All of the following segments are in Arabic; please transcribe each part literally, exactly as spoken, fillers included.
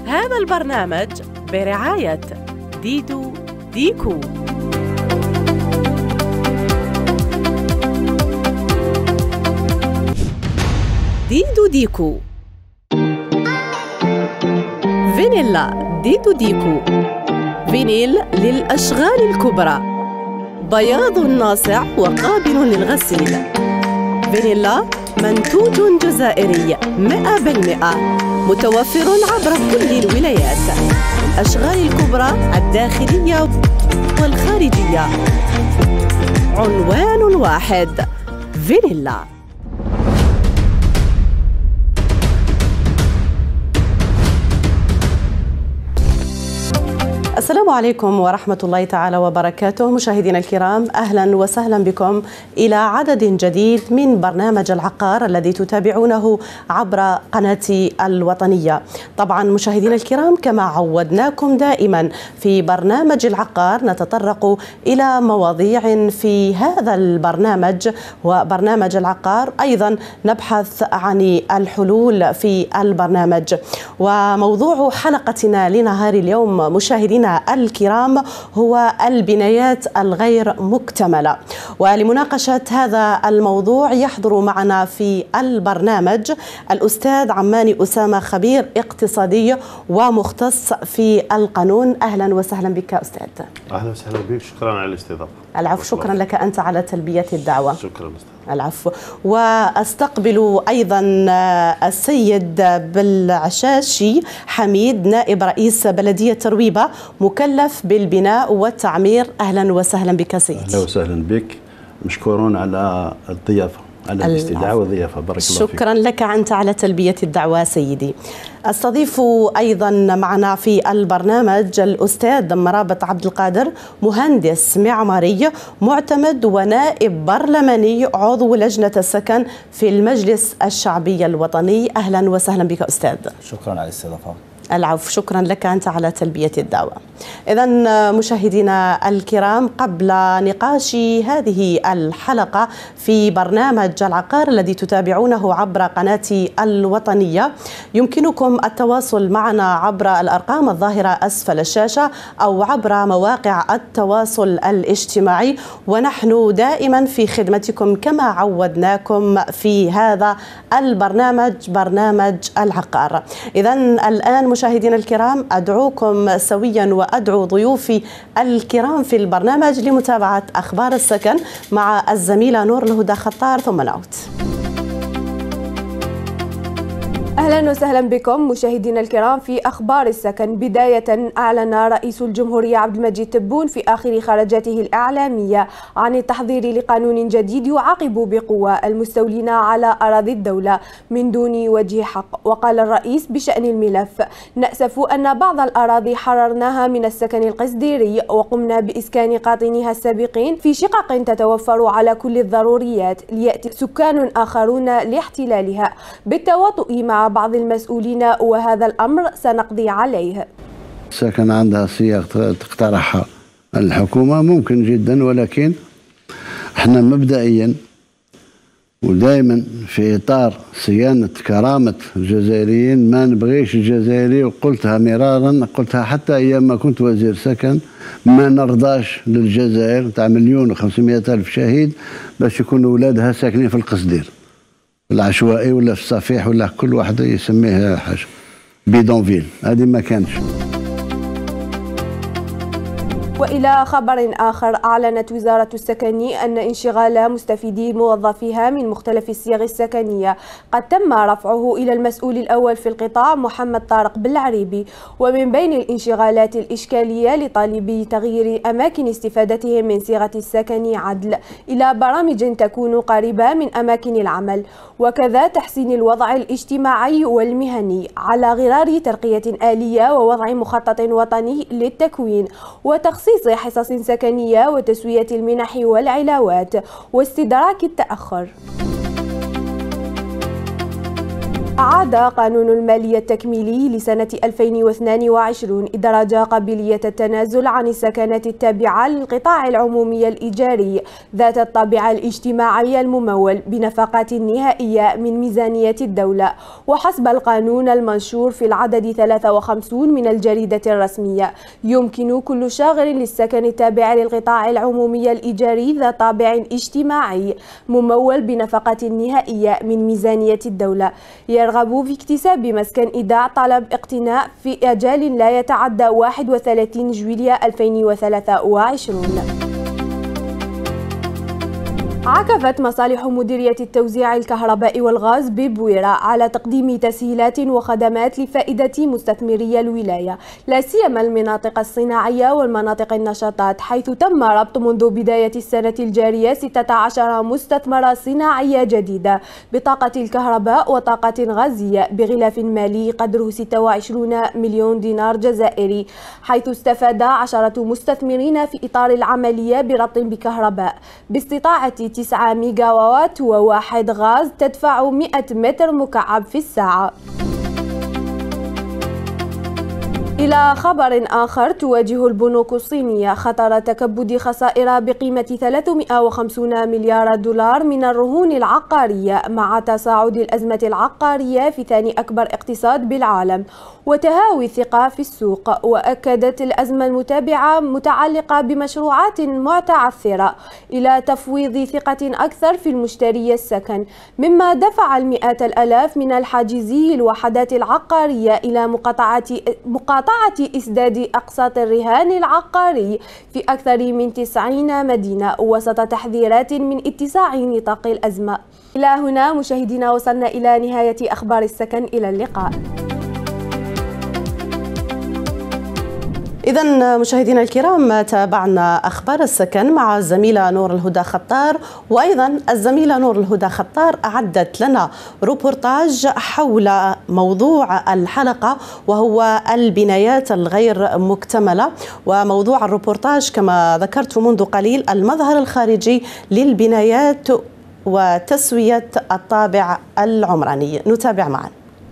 هذا البرنامج برعاية ديدو ديكو. ديدو ديكو فانيلا. ديدو ديكو فينيل للأشغال الكبرى، بياض ناصع وقابل للغسيل. فانيلا منتوج جزائري مئة بالمئة، متوفر عبر كل الولايات. الأشغال الكبرى الداخلية والخارجية، عنوان واحد: فانيلا. السلام عليكم ورحمة الله تعالى وبركاته. مشاهدينا الكرام، أهلا وسهلا بكم إلى عدد جديد من برنامج العقار الذي تتابعونه عبر قناتي الوطنية. طبعا مشاهدينا الكرام، كما عودناكم دائما في برنامج العقار نتطرق إلى مواضيع في هذا البرنامج وبرنامج العقار، أيضا نبحث عن الحلول في البرنامج. وموضوع حلقتنا لنهار اليوم مشاهدينا الكرام هو البنايات الغير مكتملة. ولمناقشة هذا الموضوع يحضر معنا في البرنامج الأستاذ عماني أسامة، خبير اقتصادي ومختص في القانون. أهلا وسهلا بك أستاذ. أهلا وسهلا بك، شكرا على الاستضافة. العفو، شكرا لك أنت على تلبية الدعوة. شكرا أستاذ. العفو. واستقبل أيضا السيد بالعشاشي حميد، نائب رئيس بلدية ترويبة، مكلف بالبناء والتعمير. أهلا وسهلا بك سيدي. أهلا وسهلا بك، مشكورون على الضيافة، على الاستدعاء والضيافة. بارك الله فيك. شكرا لك أنت على تلبية الدعوة سيدي. استضيف أيضا معنا في البرنامج الأستاذ مرابط عبد القادر، مهندس معماري معتمد ونائب برلماني، عضو لجنة السكن في المجلس الشعبي الوطني. أهلا وسهلا بك أستاذ. شكرا على الاستضافة. العفو، شكرا لك أنت على تلبية الدعوة. إذن مشاهدينا الكرام، قبل نقاش هذه الحلقة في برنامج العقار الذي تتابعونه عبر قناتي الوطنية، يمكنكم التواصل معنا عبر الأرقام الظاهرة أسفل الشاشة أو عبر مواقع التواصل الاجتماعي، ونحن دائما في خدمتكم كما عودناكم في هذا البرنامج، برنامج العقار. إذن الآن مشاهدينا الكرام، أدعوكم سويا وأدعو ضيوفي الكرام في البرنامج لمتابعة أخبار السكن مع الزميلة نور الهدى خطار، ثم نعود. أهلا وسهلا بكم مشاهدينا الكرام في أخبار السكن. بداية، أعلن رئيس الجمهورية عبد المجيد تبون في آخر خرجاته الإعلامية عن التحضير لقانون جديد يعاقب بقوة المستولين على أراضي الدولة من دون وجه حق. وقال الرئيس بشأن الملف: نأسف أن بعض الأراضي حررناها من السكن القصديري وقمنا بإسكان قاطنيها السابقين في شقق تتوفر على كل الضروريات، ليأتي سكان آخرون لاحتلالها بالتواطؤ مع بعض المسؤولين، وهذا الأمر سنقضي عليه. السكن عندها صيغ تقترحها الحكومة ممكن جدا، ولكن احنا مبدئيا ودائما في إطار صيانة كرامة الجزائريين ما نبغيش الجزائري، وقلتها مرارا، قلتها حتى أيام ما كنت وزير سكن، ما نرضاش للجزائر تاع مليون وخمسمائة ألف شهيد باش يكونوا أولادها ساكنين في القصدير العشوائي ولا في الصفيح ولا كل واحد يسميه حاجه بيدونفيل. هذه ما كانش. وإلى خبر آخر، أعلنت وزارة السكن أن انشغال مستفيدي موظفيها من مختلف الصيغ السكنية قد تم رفعه إلى المسؤول الأول في القطاع محمد طارق بالعريبي. ومن بين الانشغالات الإشكالية لطالبي تغيير أماكن استفادتهم من صيغة السكن عدل إلى برامج تكون قريبة من أماكن العمل، وكذا تحسين الوضع الاجتماعي والمهني على غرار ترقية آلية ووضع مخطط وطني للتكوين وتخصيص حصص سكنية وتسوية المنح والعلاوات واستدراك التأخر. أعاد قانون المالية التكميلي لسنة ألفين واثنين وعشرين إدراج قابلية التنازل عن السكنات التابعة للقطاع العمومي الإيجاري ذات الطابع الاجتماعي الممول بنفقات نهائية من ميزانية الدولة. وحسب القانون المنشور في العدد ثلاثة وخمسين من الجريدة الرسمية، يمكن كل شاغر للسكن التابع للقطاع العمومي الإيجاري ذات طابع اجتماعي ممول بنفقة نهائية من ميزانية الدولة يرغب في اكتساب مسكن إيداع طلب اقتناء في أجال لا يتعدى واحد وثلاثين جويلية ألفين وثلاثة وعشرين. عكفت مصالح مديرية التوزيع الكهرباء والغاز ببويرة على تقديم تسهيلات وخدمات لفائدة مستثمري الولاية، لا سيما المناطق الصناعية والمناطق النشاطات، حيث تم ربط منذ بداية السنة الجارية ستة عشر مستثمرة صناعية جديدة بطاقة الكهرباء وطاقة غازية بغلاف مالي قدره ستة وعشرين مليون دينار جزائري، حيث استفاد عشرة مستثمرين في إطار العملية بربط بكهرباء باستطاعة تسعة ميجاوات وواحد غاز تدفع مئة متر مكعب في الساعة. إلى خبر آخر، تواجه البنوك الصينية خطر تكبد خسائر بقيمة ثلاثمئة وخمسين مليار دولار من الرهون العقارية مع تصاعد الأزمة العقارية في ثاني أكبر اقتصاد بالعالم وتهاوي الثقة في السوق. وأكدت الأزمة المتابعة متعلقة بمشروعات معتعثرة إلى تفويض ثقة أكثر في المشتري السكن، مما دفع المئات الآلاف من الحاجزي الوحدات العقارية إلى مقاطعة مقاطعة إسداد أقساط الرهان العقاري في أكثر من تسعين مدينة وسط تحذيرات من اتساع نطاق الأزمة. إلى هنا مشاهدينا وصلنا إلى نهاية أخبار السكن، إلى اللقاء. إذن مشاهدينا الكرام، تابعنا أخبار السكن مع الزميلة نور الهدى خطار، وأيضا الزميلة نور الهدى خطار أعدت لنا روبورتاج حول موضوع الحلقة وهو البنايات الغير مكتملة. وموضوع الروبورتاج كما ذكرت منذ قليل المظهر الخارجي للبنايات وتسوية الطابع العمراني. نتابع معا.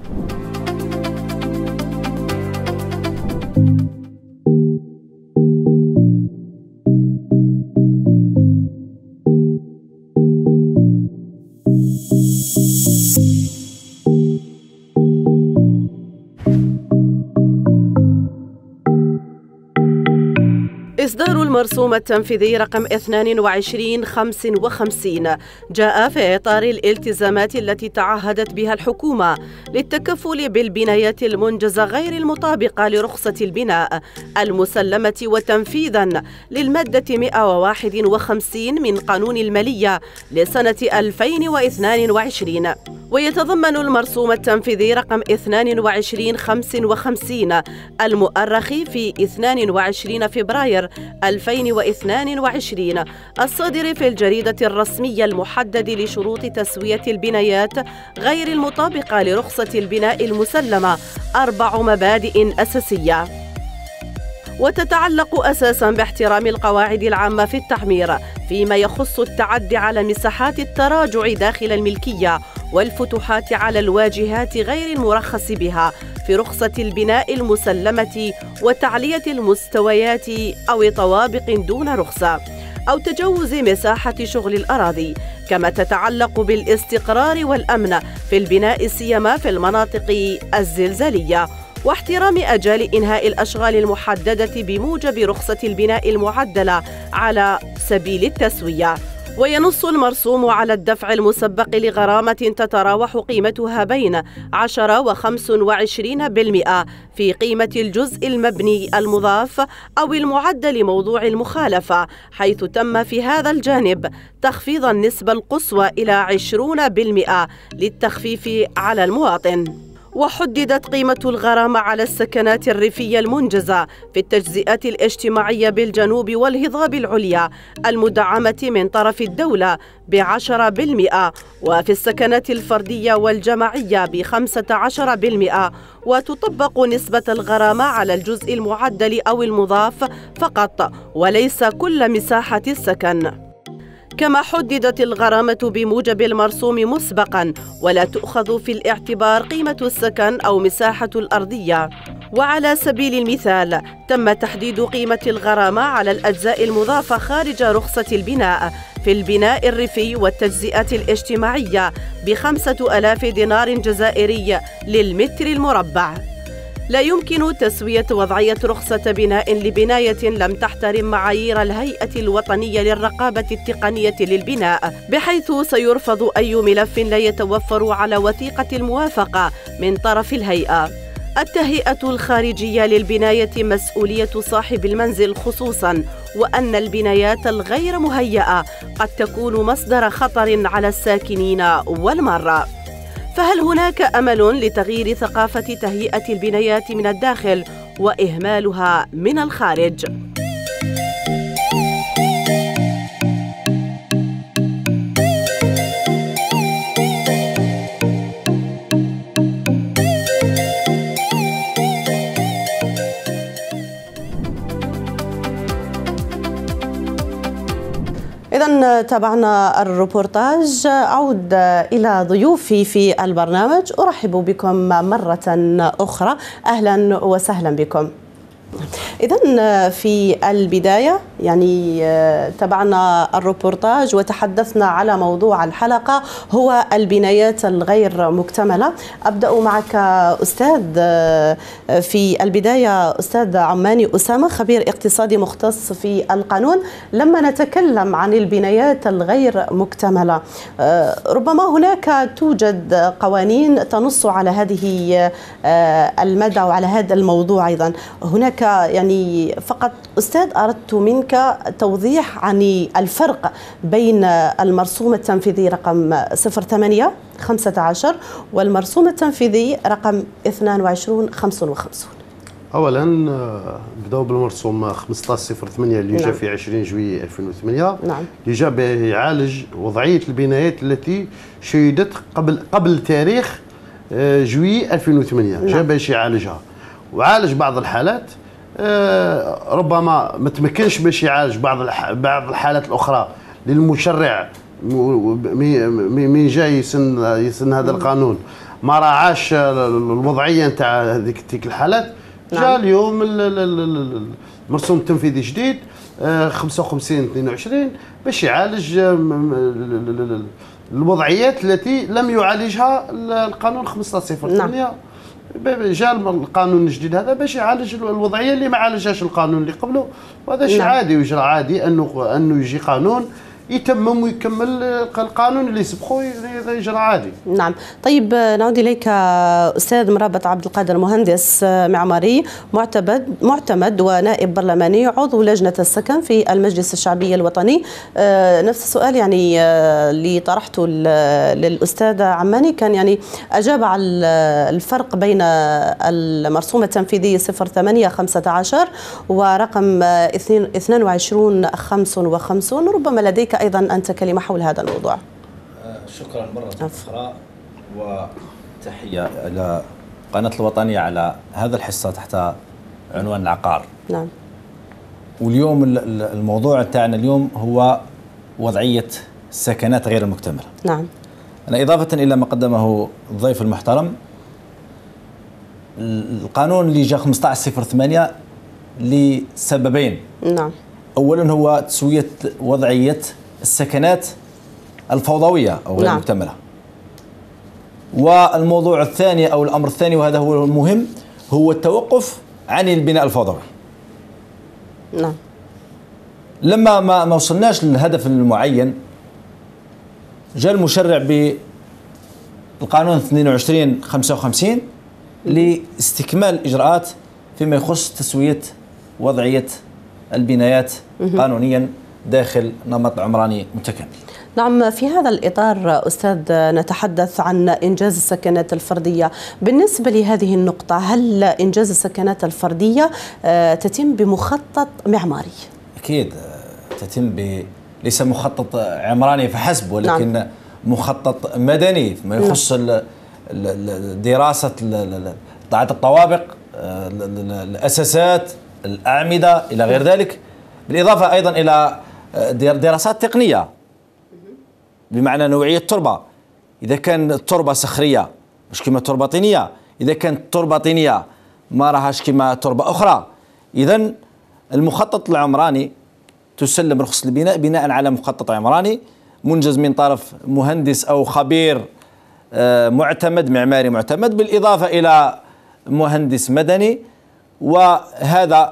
إصدار المرسوم التنفيذي رقم اثنين وعشرين خمسة وخمسين جاء في إطار الالتزامات التي تعهدت بها الحكومة للتكفل بالبنايات المنجزة غير المطابقة لرخصة البناء المسلمة، وتنفيذا للمادة مئة وواحد وخمسين من قانون المالية لسنة ألفين واثنين وعشرين. ويتضمن المرسوم التنفيذي رقم اثنين وعشرين خمسة وخمسين المؤرخ في اثنين وعشرين فبراير ألفين واثنين وعشرين الصادر في الجريدة الرسمية المحدد لشروط تسوية البنايات غير المطابقة لرخصة البناء المسلمة أربع مبادئ أساسية، وتتعلق أساساً باحترام القواعد العامة في التعمير فيما يخص التعدي على مساحات التراجع داخل الملكية والفتوحات على الواجهات غير المرخص بها في رخصة البناء المسلمة وتعلية المستويات أو طوابق دون رخصة أو تجاوز مساحة شغل الأراضي، كما تتعلق بالاستقرار والأمن في البناء سيما في المناطق الزلزالية، واحترام أجال إنهاء الأشغال المحددة بموجب رخصة البناء المعدلة على سبيل التسوية. وينص المرسوم على الدفع المسبق لغرامة تتراوح قيمتها بين عشرة وخمسة وعشرين بالمئة في قيمة الجزء المبني المضاف أو المعد لموضوع المخالفة، حيث تم في هذا الجانب تخفيض النسبة القصوى إلى عشرين بالمئة للتخفيف على المواطن. وحددت قيمة الغرامة على السكنات الريفية المنجزة في التجزئات الاجتماعية بالجنوب والهضاب العليا المدعمة من طرف الدولة بعشرة بالمئة، وفي السكنات الفردية والجماعية بخمسة عشر بالمئة، وتطبق نسبة الغرامة على الجزء المعدل أو المضاف فقط وليس كل مساحة السكن. كما حددت الغرامة بموجب المرسوم مسبقا، ولا تؤخذ في الاعتبار قيمة السكن أو مساحة الأرضية. وعلى سبيل المثال تم تحديد قيمة الغرامة على الأجزاء المضافة خارج رخصة البناء في البناء الريفي والتجزئة الاجتماعية بخمسة آلاف دينار جزائري للمتر المربع. لا يمكن تسوية وضعية رخصة بناء لبناية لم تحترم معايير الهيئة الوطنية للرقابة التقنية للبناء، بحيث سيرفض أي ملف لا يتوفر على وثيقة الموافقة من طرف الهيئة. التهيئة الخارجية للبناية مسؤولية صاحب المنزل، خصوصاً وأن البنايات الغير مهيئة قد تكون مصدر خطر على الساكنين والمرة. فهل هناك أمل لتغيير ثقافة تهيئة البنايات من الداخل وإهمالها من الخارج؟ إذن تابعنا الروبورتاج. أعود إلى ضيوفي في البرنامج، أرحب بكم مرة أخرى، أهلا وسهلا بكم. إذن في البداية يعني تابعنا الروبورتاج وتحدثنا على موضوع الحلقة هو البنايات الغير مكتملة. أبدأ معك أستاذ في البداية، أستاذ عماني أسامة، خبير اقتصادي مختص في القانون. لما نتكلم عن البنايات الغير مكتملة ربما هناك توجد قوانين تنص على هذه المادة وعلى هذا الموضوع أيضا. هناك يعني فقط أستاذ أردت منك توضيح عن الفرق بين المرسوم التنفيذي رقم صفر ثمانية خمسة عشر والمرسوم التنفيذي رقم اثنين وعشرين خمسة وخمسين. اولا بداو بالمرسوم خمسة عشر صفر ثمانية اللي جاء في عشرين جويلية ألفين وثمانية. نعم. اللي جاء يعالج وضعية البنايات التي شيدت قبل قبل تاريخ جويلية ألفين وثمانية. نعم. جاء باش يعالجها وعالج بعض الحالات، ربما ما تمكنش باش يعالج بعض بعض الحالات الاخرى للمشرع مين جاي يسن يسن هذا القانون ما راعاش الوضعيه نتاع هذيك تلك الحالات. جاء اليوم المرسوم التنفيذي جديد خمسة وخمسين اثنين وعشرين باش يعالج الوضعيات التي لم يعالجها القانون خمسة عشر صفر ثمانية. جاء القانون الجديد هذا باش يعالج الوضعيه اللي ما عالجهاش القانون اللي قبله، وهذا شيء عادي ويجرى عادي انه انه يجي قانون يتمم ويكمل القانون اللي سبقه، هذا يجرى عادي. نعم. طيب نعود اليك استاذ مرابط عبد القادر، مهندس معماري معتمد معتمد ونائب برلماني عضو لجنه السكن في المجلس الشعبي الوطني. نفس السؤال يعني اللي طرحته للاستاذ عماني، كان يعني اجاب على الفرق بين المرسوم التنفيذي صفر ثمانية خمسة عشر ورقم اثنين وعشرين خمسة وخمسين. ربما لديك أيضا أنت كلمة حول هذا الموضوع. شكرا مرة أخرى وتحية إلى قناة الوطنية على هذا الحصة تحت عنوان العقار. نعم. واليوم الموضوع تاعنا اليوم هو وضعية السكنات غير المكتملة. نعم. أنا إضافة إلى ما قدمه الضيف المحترم، القانون اللي جاء خمسة عشر صفر ثمانية لسببين. نعم. أولا هو تسوية وضعية السكنات الفوضوية أو غير نعم. المكتملة. والموضوع الثاني أو الأمر الثاني وهذا هو المهم هو التوقف عن البناء الفوضوي. نعم. لما ما ما وصلناش للهدف المعين جاء المشرع بالقانون اثنين وعشرين خمسة وخمسين لاستكمال الإجراءات فيما يخص تسوية وضعية البنايات قانونيا داخل نمط عمراني متكامل. نعم. في هذا الإطار أستاذ نتحدث عن إنجاز السكنات الفردية. بالنسبة لهذه النقطة، هل إنجاز السكنات الفردية تتم بمخطط معماري؟ أكيد تتم ب ليس مخطط عمراني فحسب، ولكن نعم. مخطط مدني فيما يخص نعم. دراسة قطاعات الطوابق، الأساسات، الأعمدة إلى غير ذلك، بالإضافة أيضا إلى دراسات تقنية بمعنى نوعية التربة. إذا كان التربة صخرية مش كما تربة طينية، إذا كانت تربة طينية ما راهاش كما تربة أخرى. إذن المخطط العمراني تسلم رخصة البناء بناء على مخطط عمراني منجز من طرف مهندس أو خبير معتمد معماري معتمد، بالإضافة إلى مهندس مدني، وهذا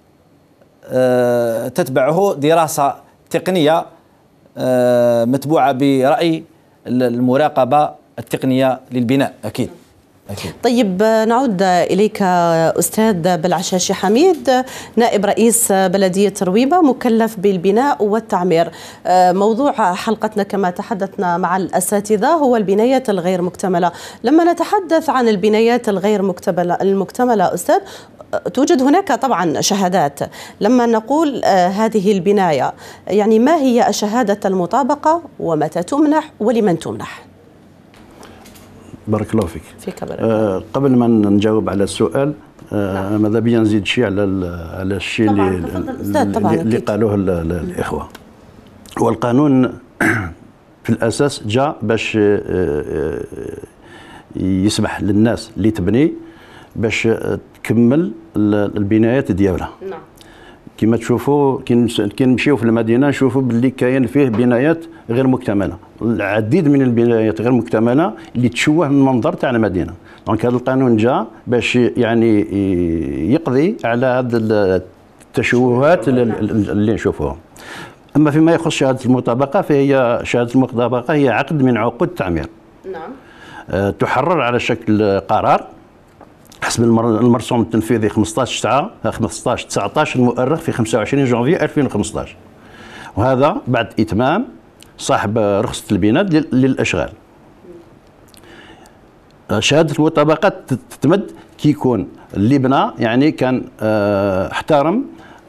تتبعه دراسة تقنية متبوعة برأي المراقبة التقنية للبناء. أكيد أكيد. طيب نعود إليك أستاذ بالعشاشي حميد، نائب رئيس بلدية رويبة مكلف بالبناء والتعمير. موضوع حلقتنا كما تحدثنا مع الأساتذة هو البنايات الغير مكتملة. لما نتحدث عن البنايات الغير مكتملة المكتملة أستاذ، توجد هناك طبعا شهادات. لما نقول هذه البناية يعني ما هي شهادة المطابقة ومتى تمنح ولمن تمنح؟ بارك الله فيك. فيك بارك. آه قبل ما نجاوب على السؤال آه ماذا بيا نزيد شيء على على الشيء اللي اللي, اللي قالوه الاخوه. هو القانون في الاساس جاء باش آه يسمح للناس اللي تبني باش تكمل البنايات ديالها. نعم. كما تشوفوا كي نمشيو في المدينه نشوفوا باللي كاين فيه بنايات غير مكتمله، العديد من البنايات غير مكتمله اللي تشوه المنظر تاع المدينه. دونك هذا القانون جاء باش يعني يقضي على هذه التشوهات اللي نشوفوها. اما فيما يخص شهاده المطابقه فهي شهاده المطابقه هي عقد من عقود التعمير. نعم. أه تحرر على شكل قرار حسب المرسوم التنفيذي خمسطاش تسعة خمسطاش تسعطاش المؤرخ في خمسة وعشرين جانفي ألفين وخمسطاش، وهذا بعد إتمام صاحب رخصة البناء للأشغال. شهادة المطابقة تتمد كي يكون اللي بنى يعني كان احترم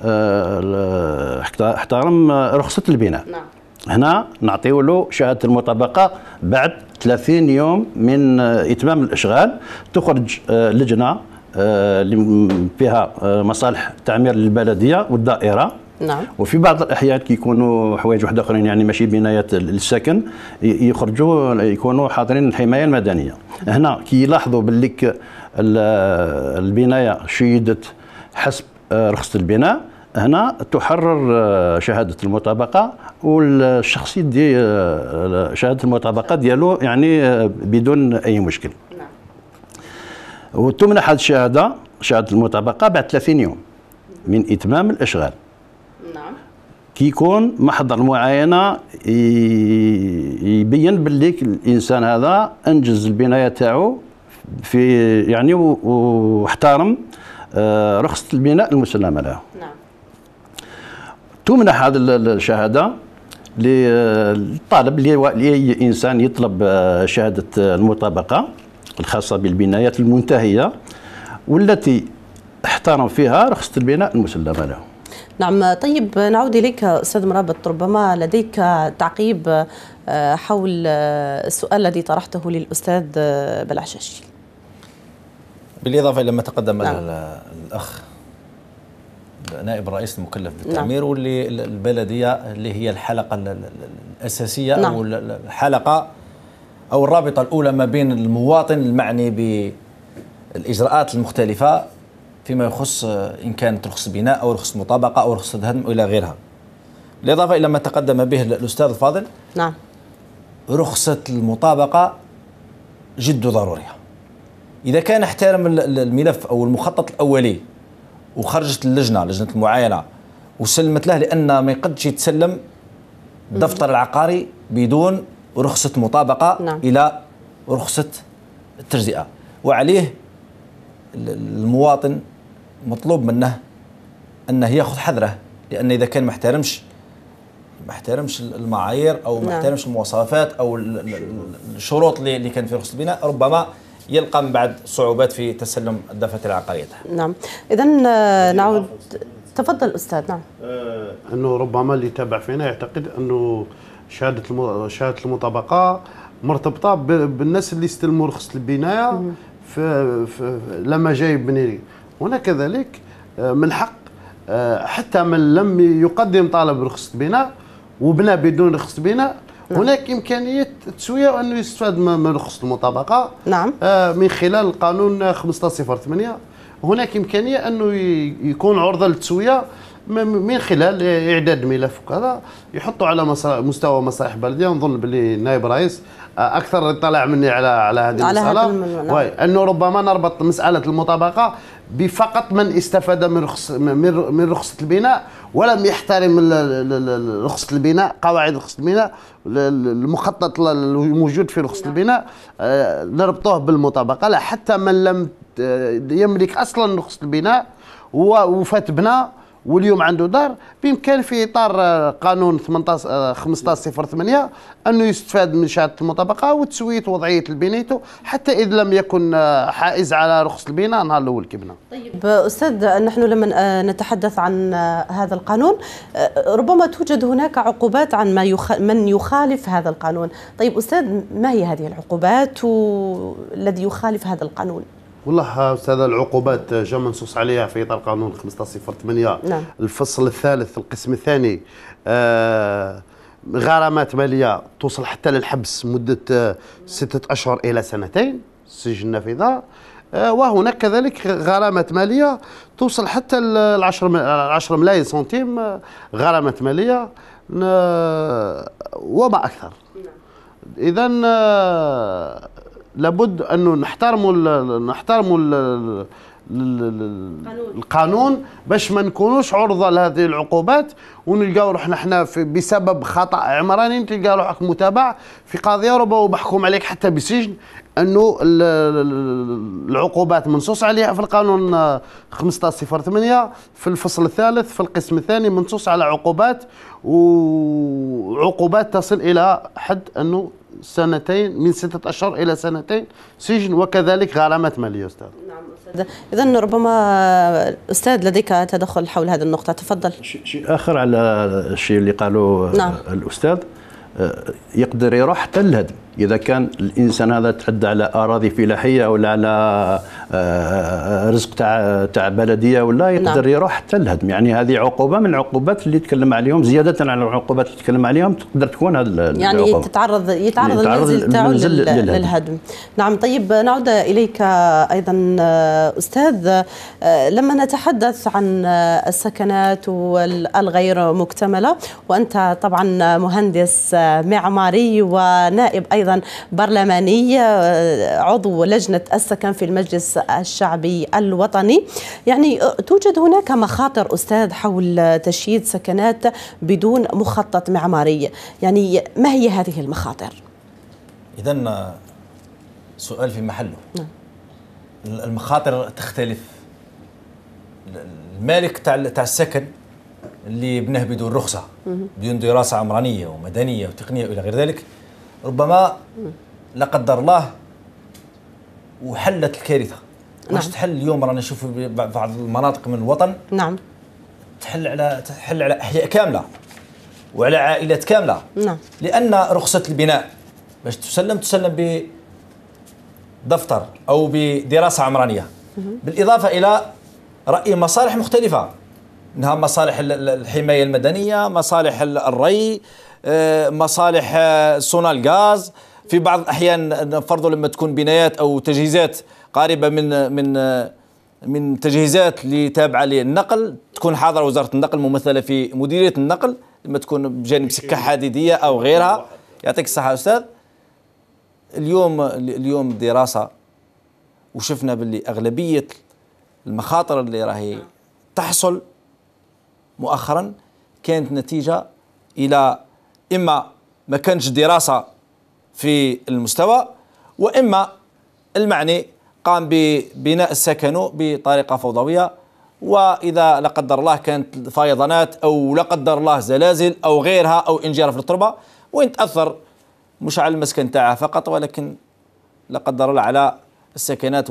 احترم رخصة البناء. نعم. هنا نعطيو له شهادة المطابقة بعد ثلاثين يوم من إتمام الإشغال. تخرج لجنة اللي فيها مصالح التعمير للبلدية والدائرة. نعم. وفي بعض الأحيان كي يكونوا حوايج واحد آخرين يعني ماشي بنايات للسكن يخرجوا يكونوا حاضرين الحماية المدنية. هنا كي يلاحظوا باللي البناية شيدت حسب رخصة البناء، هنا تحرر شهادة المطابقة والشخص يدي شهادة المطابقة ديالو يعني بدون أي مشكل. نعم. وتمنح هذه الشهادة شهادة المطابقة بعد ثلاثين يوم من إتمام الإشغال. نعم. كي يكون محضر المعاينة يبين باللي الإنسان هذا أنجز البناية تاعو في يعني واحترم رخصة البناء المسلمة له. نعم. تمنح هذه الشهادة للطالب لأي إنسان يطلب شهادة المطابقة الخاصة بالبنايات المنتهية والتي احترم فيها رخصة البناء المسلمة له. نعم. طيب نعود إليك أستاذ مرابط، ربما لديك تعقيب حول السؤال الذي طرحته للأستاذ بالعشاشي. بالإضافة إلى ما تقدم نعم. الأخ نائب الرئيس المكلف بالتعمير. نعم. واللي البلدية اللي هي الحلقة الأساسية. نعم. أو الحلقة أو الرابطة الأولى ما بين المواطن المعني بالإجراءات المختلفة فيما يخص إن كانت رخصة بناء أو رخصة مطابقة أو رخصة هدم إلى غيرها. بالإضافة إلى ما تقدم به الأستاذ الفاضل. نعم. رخصة المطابقة جد ضرورية. إذا كان احترم الملف أو المخطط الأولي وخرجت اللجنة لجنة المعاينة وسلمت له، لأن ما يقدش يتسلم الدفتر العقاري بدون رخصة مطابقة. نعم. إلى رخصة التجزئة، وعليه المواطن مطلوب منه أنه يأخذ حذره، لأن إذا كان ما احترمش ما احترمش المعايير أو ما احترمش المواصفات أو الشروط اللي كان في رخصة البناء ربما يلقى من بعد صعوبات في تسلم الدفاتر العقارية. نعم. إذا نعود. تفضل أستاذ. نعم. آه أنه ربما اللي يتابع فينا يعتقد أنه شهادة الم... شهادة المطابقة مرتبطة ب... بالناس اللي استلموا رخصة البناية في... في... لما جاي يبني. هنا كذلك من حق حتى من لم يقدم طالب رخصة بناء وبنى بدون رخصة بناء نعم. هناك إمكانية تسوية وأنه يستفاد من رخصة المطابقة نعم. آه من خلال القانون خمسطاش صفر ثمانية. هناك إمكانية أنه يكون عرضة للتسوية من خلال إعداد ملف وكذا يحطوا على مستوى مصالح بلدية. نظن باللي النائب الرئيس أكثر اطلاع مني على على هذه المسألة. نعم. أنه ربما نربط مسألة المطابقة بفقط من استفاد من رخص من رخصة البناء ولم يحترم رخصة البناء، قواعد رخصة البناء، المخطط الموجود في رخصة البناء نربطوه بالمطابقة. لا، حتى من لم يملك أصلا رخصة البناء وفات بناء واليوم عنده دار بإمكان في إطار قانون خمسطاش صفر ثمانية أنه يستفاد من شهادة المطابقة وتسوية وضعية البنيته حتى إذا لم يكن حائز على رخصة البناء نهار الأول كبنى. طيب أستاذ، نحن لما نتحدث عن هذا القانون ربما توجد هناك عقوبات عن ما يخ... من يخالف هذا القانون. طيب أستاذ، ما هي هذه العقوبات والذي يخالف هذا القانون؟ والله أستاذ، العقوبات جاء منصوص عليها في إطار قانون خمسطاش صفر ثمانية. نعم. الفصل الثالث القسم الثاني آه غرامات مالية توصل حتى للحبس مدة آه ستة أشهر إلى سنتين سجن نافذة. آه وهناك كذلك غرامات مالية توصل حتى العشر ملايين سنتيم آه غرامات مالية آه وما أكثر. إذا آه لابد أنه نحترموا نحترموا القانون باش ما نكونوش عرضة لهذه العقوبات ونلقاو روحنا حنا بسبب خطأ عمراني تلقى روحك متابع في قضية ربما محكوم عليك حتى بسجن. أنه العقوبات منصوص عليها في القانون خمسطاش صفر ثمانية في الفصل الثالث في القسم الثاني منصوص على عقوبات، وعقوبات تصل إلى حد أنه سنتين من ستة أشهر إلى سنتين سجن وكذلك غرامات مالية. أستاذ. نعم أستاذ. إذن ربما أستاذ لديك تدخل حول هذه النقطة، تفضل. شيء آخر على الشيء اللي قالوا نعم. الأستاذ يقدر يروح حتى للهدم إذا كان الإنسان هذا تعدى على أراضي فلاحية ولا على رزق تاع تاع بلدية ولا يقدر نعم. يروح حتى للهدم. يعني هذه عقوبة من العقوبات اللي تكلم عليهم زيادة على العقوبات اللي تكلم عليهم تقدر تكون هذا يعني العقوبة. تتعرض يتعرض المنزل تاعو للهدم. نعم. طيب نعود إليك أيضا أستاذ، لما نتحدث عن السكنات والغير مكتملة وأنت طبعا مهندس معماري ونائب أيضا أيضا برلماني عضو لجنة السكن في المجلس الشعبي الوطني، يعني توجد هناك مخاطر أستاذ حول تشييد سكنات بدون مخطط معماري، يعني ما هي هذه المخاطر؟ إذن سؤال في محله. نعم. المخاطر تختلف. المالك تاع تاع السكن اللي بناه بدون رخصة بدون دراسة عمرانية ومدنية وتقنية وإلى غير ذلك ربما لا قدر الله وحلت الكارثه. نعم. واش تحل اليوم رانا نشوفوا بعض المناطق من الوطن نعم تحل على تحل على احياء كامله وعلى عائلات كامله. نعم. لان رخصه البناء باش تسلم تسلم بدفتر او بدراسه عمرانيه بالاضافه الى راي مصالح مختلفه، منها مصالح الحمايه المدنيه، مصالح الري، مصالح صنع الغاز. في بعض الأحيان نفرضوا لما تكون بنايات أو تجهيزات قريبة من من من تجهيزات اللي تابعة للنقل تكون حاضرة وزارة النقل ممثلة في مديرية النقل لما تكون بجانب سكة حديدية أو غيرها. يعطيك الصحة أستاذ. اليوم اليوم دراسة وشفنا باللي أغلبية المخاطر اللي راهي تحصل مؤخرا كانت نتيجة إلى إما ما كانش دراسة في المستوى وإما المعني قام ببناء السكن بطريقة فوضوية، وإذا لا قدر الله كانت فيضانات أو لا قدر الله زلازل أو غيرها أو انجرار في التربة وين تأثر مش على المسكن تاعها فقط ولكن لا قدر الله على السكنات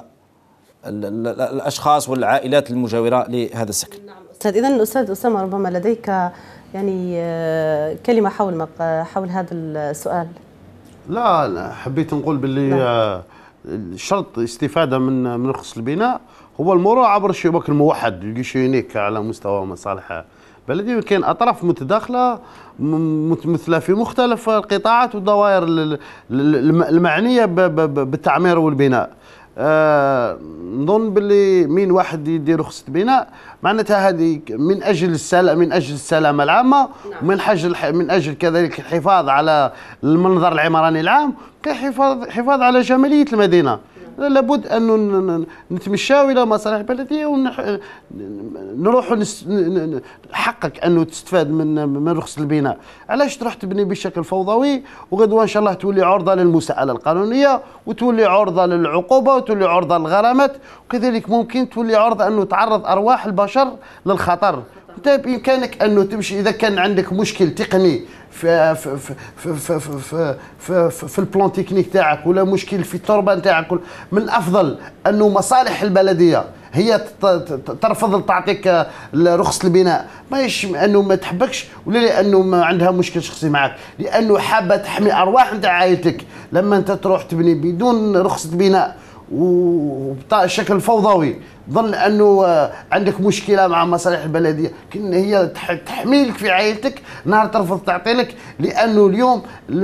والأشخاص والعائلات المجاورة لهذا السكن. نعم أستاذ. إذن أستاذ أسامة ربما لديك يعني كلمة حول حول هذا السؤال. لا لا حبيت نقول باللي شرط استفادة من من رخص البناء هو المرور عبر الشباك الموحد الجيشيونيك على مستوى مصالح بلديه كاين اطراف متداخله متمثله في مختلف القطاعات والدوائر المعنيه بالتعمير والبناء. آه نظن باللي مين واحد يدير رخصه بناء معناتها هذه من اجل السلام من اجل السلامه العامه ومن اجل من اجل كذلك الحفاظ على المنظر العمراني العام كحفاظ حفاظ على جماليه المدينه. لابد أن نتمشاو إلى مصالح البلدية ونروحوا نحقق أنه تستفاد من من رخصة البناء. علاش تروح تبني بشكل فوضوي وغدوة إن شاء الله تولي عرضة للمساءلة القانونية وتولي عرضة للعقوبة وتولي عرضة للغرامات، وكذلك ممكن تولي عرضة أنه تعرض أرواح البشر للخطر. انت بامكانك انه تمشي اذا كان عندك مشكل تقني في في في في في في, في, في, في البلان تكنيك تاعك ولا مشكل في التربه نتاعك، من الافضل انه مصالح البلديه هي ترفض تعطيك رخصه البناء، ماهيش انه ما تحبكش ولا لانه ما عندها مشكل شخصي معك، لانه حابه تحمي ارواح نتاع عائلتك. لما انت تروح تبني بدون رخصه بناء وبشكل فوضوي ظن انه عندك مشكله مع مصالح البلديه، كن هي تحميلك في عائلتك نهار ترفض تعطي لك، لانه اليوم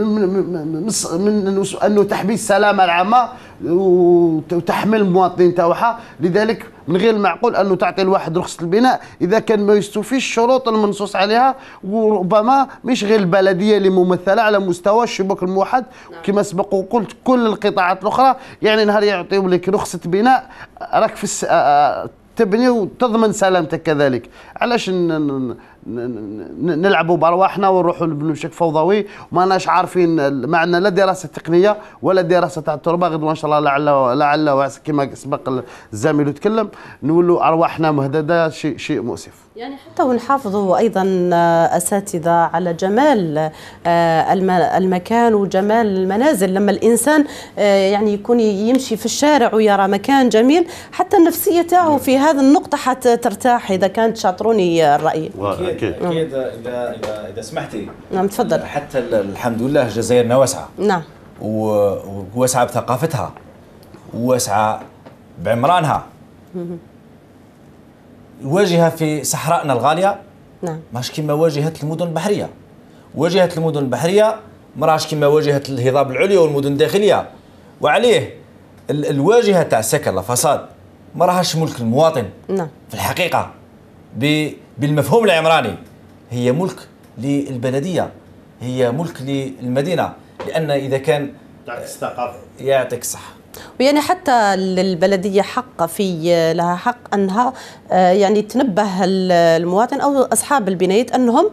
من انه تحمي السلامه العامه وتحمل المواطنين تاعها، لذلك من غير المعقول انه تعطي الواحد رخصه البناء اذا كان ما يستوفيش الشروط المنصوص عليها، وربما مش غير البلديه اللي ممثله على مستوى الشباك الموحد كما سبق وقلت كل القطاعات الاخرى، يعني نهار يعطيو لك رخصه بناء راك في الس... تبني وتضمن سلامتك كذلك. علاش نلعبوا بارواحنا ونروحوا نبنوا بشكل فوضوي وماناش عارفين ما عندنا لا دراسه تقنيه ولا دراسه تاع التربه، غدوه ان شاء الله لعل لعل كما سبق الزميل يتكلم نولوا ارواحنا مهدده، شيء شيء مؤسف. يعني حتى ونحافظوا ايضا اساتذه على جمال المكان وجمال المنازل، لما الانسان يعني يكون يمشي في الشارع ويرى مكان جميل حتى النفسيه تاعه في هذه النقطه حتى ترتاح، اذا كانت شاطروني الراي. اكيد اكيد اذا اذا اذا سمحتي. نعم تفضل. حتى الحمد لله جزائرنا واسعه. نعم. وواسعه بثقافتها وواسعه بعمرانها. الواجهه في صحرائنا الغاليه نعم ماش كيما واجهه المدن البحريه. واجهه المدن البحريه مراش كيما واجهه الهضاب العليا والمدن الداخليه، وعليه الواجهه تاع السكن الفساد ما راهاش ملك المواطن. نعم. في الحقيقه بالمفهوم العمراني هي ملك للبلديه، هي ملك للمدينه، لان اذا كان تعكس الثقافه يعطيك الصح. ويعني حتى للبلديه حق في لها حق انها يعني تنبه المواطن او اصحاب البنايات انهم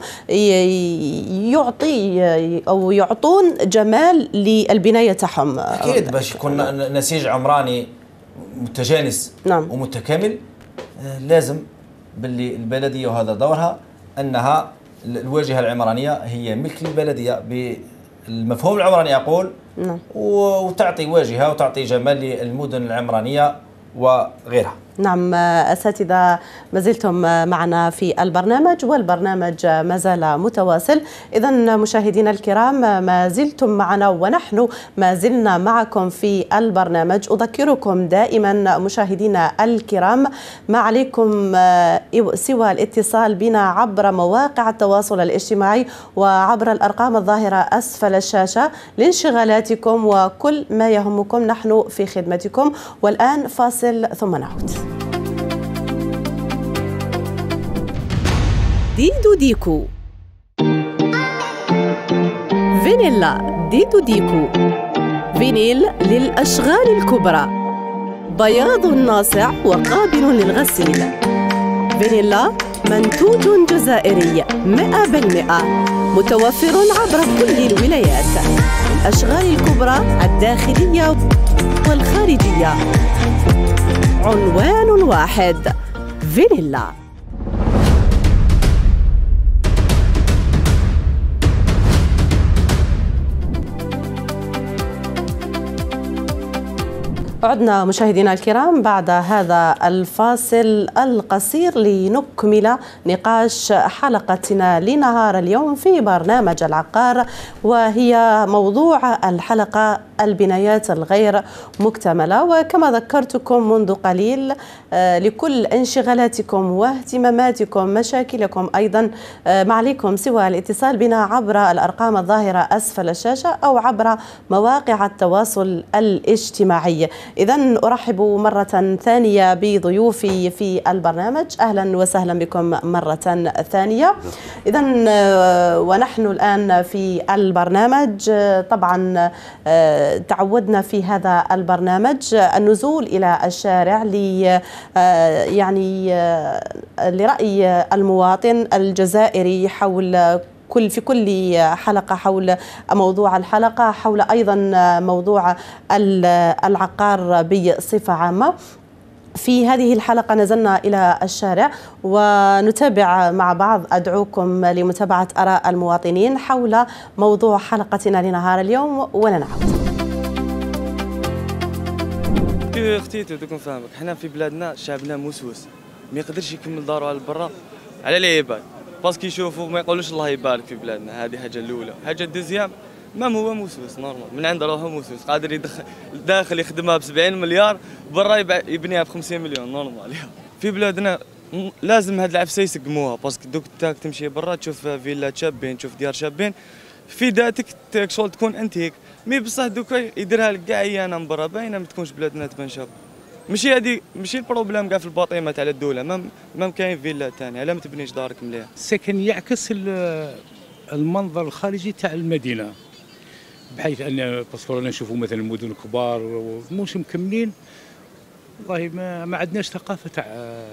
يعطي او يعطون جمال للبنايه تاعهم. اكيد باش يكون نسيج عمراني متجانس نعم. ومتكامل، لازم باللي البلديه وهذا دورها انها الواجهه العمرانيه هي ملك البلديه بالمفهوم العمراني اقول. نعم. وتعطي واجهه وتعطي جمال للمدن العمرانيه وغيرها. نعم أساتذة ما زلتم معنا في البرنامج والبرنامج ما زال متواصل. إذن مشاهدينا الكرام ما زلتم معنا ونحن ما زلنا معكم في البرنامج. أذكركم دائما مشاهدينا الكرام ما عليكم سوى الاتصال بنا عبر مواقع التواصل الاجتماعي وعبر الأرقام الظاهرة أسفل الشاشة لانشغالاتكم وكل ما يهمكم، نحن في خدمتكم. والآن فاصل ثم نعود. ديدو ديكو فينيلا. ديدو ديكو فينيل للأشغال الكبرى، بياض ناصع وقابل للغسيل. فينيلا منتوج جزائري مئة بالمئة، متوفر عبر كل الولايات. الأشغال الكبرى الداخلية والخارجية، عنوان واحد، فينيلا. عدنا مشاهدينا الكرام بعد هذا الفاصل القصير لنكمل نقاش حلقتنا لنهار اليوم في برنامج العقار، وهي موضوع الحلقة البنايات الغير مكتملة. وكما ذكرتكم منذ قليل لكل انشغالاتكم واهتماماتكم مشاكلكم أيضا ما عليكم سوى الاتصال بنا عبر الأرقام الظاهرة أسفل الشاشة أو عبر مواقع التواصل الاجتماعي. إذن أرحب مرة ثانية بضيوفي في البرنامج، أهلا وسهلا بكم مرة ثانية. إذن ونحن الآن في البرنامج طبعا تعودنا في هذا البرنامج النزول إلى الشارع ل يعني لرأي المواطن الجزائري حول كل في كل حلقة حول موضوع الحلقة، حول أيضا موضوع العقار بصفة عامة. في هذه الحلقة نزلنا إلى الشارع ونتابع مع بعض، أدعوكم لمتابعة آراء المواطنين حول موضوع حلقتنا لنهار اليوم ولنعود. اختي دوك نفهمك، حنا في بلادنا شعبنا موسوس ما يقدرش يكمل دارو على برا على العباد باسكو يشوفوا ما يقولوش الله يبارك في بلادنا. هذه حاجه الاولى. حاجه الدوزيام مام هو موسوس نورمال من عند روحه موسوس قادر يدخل داخل يخدمها ب سبعين مليار برا يبنيها ب خمسين مليون نورمال. في بلادنا لازم هاد العفسه يسقموها باسكو دوك تاك تمشي برا تشوف فيلا شابين تشوف ديار شابين في ذاتك شغل تكون انت هيك مي بصح دوكا يديرها لك كاع عيانه من برا باينه ما تكونش بلادنا تبان شاب. ماشي هذه ماشي البروبليم كاع في الباطيمه تاع الدوله، ما ما كاين فيلا ثانيه علاه ما تبنيش دارك مليح. السكن يعكس المنظر الخارجي تاع المدينه، بحيث ان باسكو رانا نشوفوا مثلا المدن الكبار مش مكملين، والله ما ما عندناش ثقافه تاع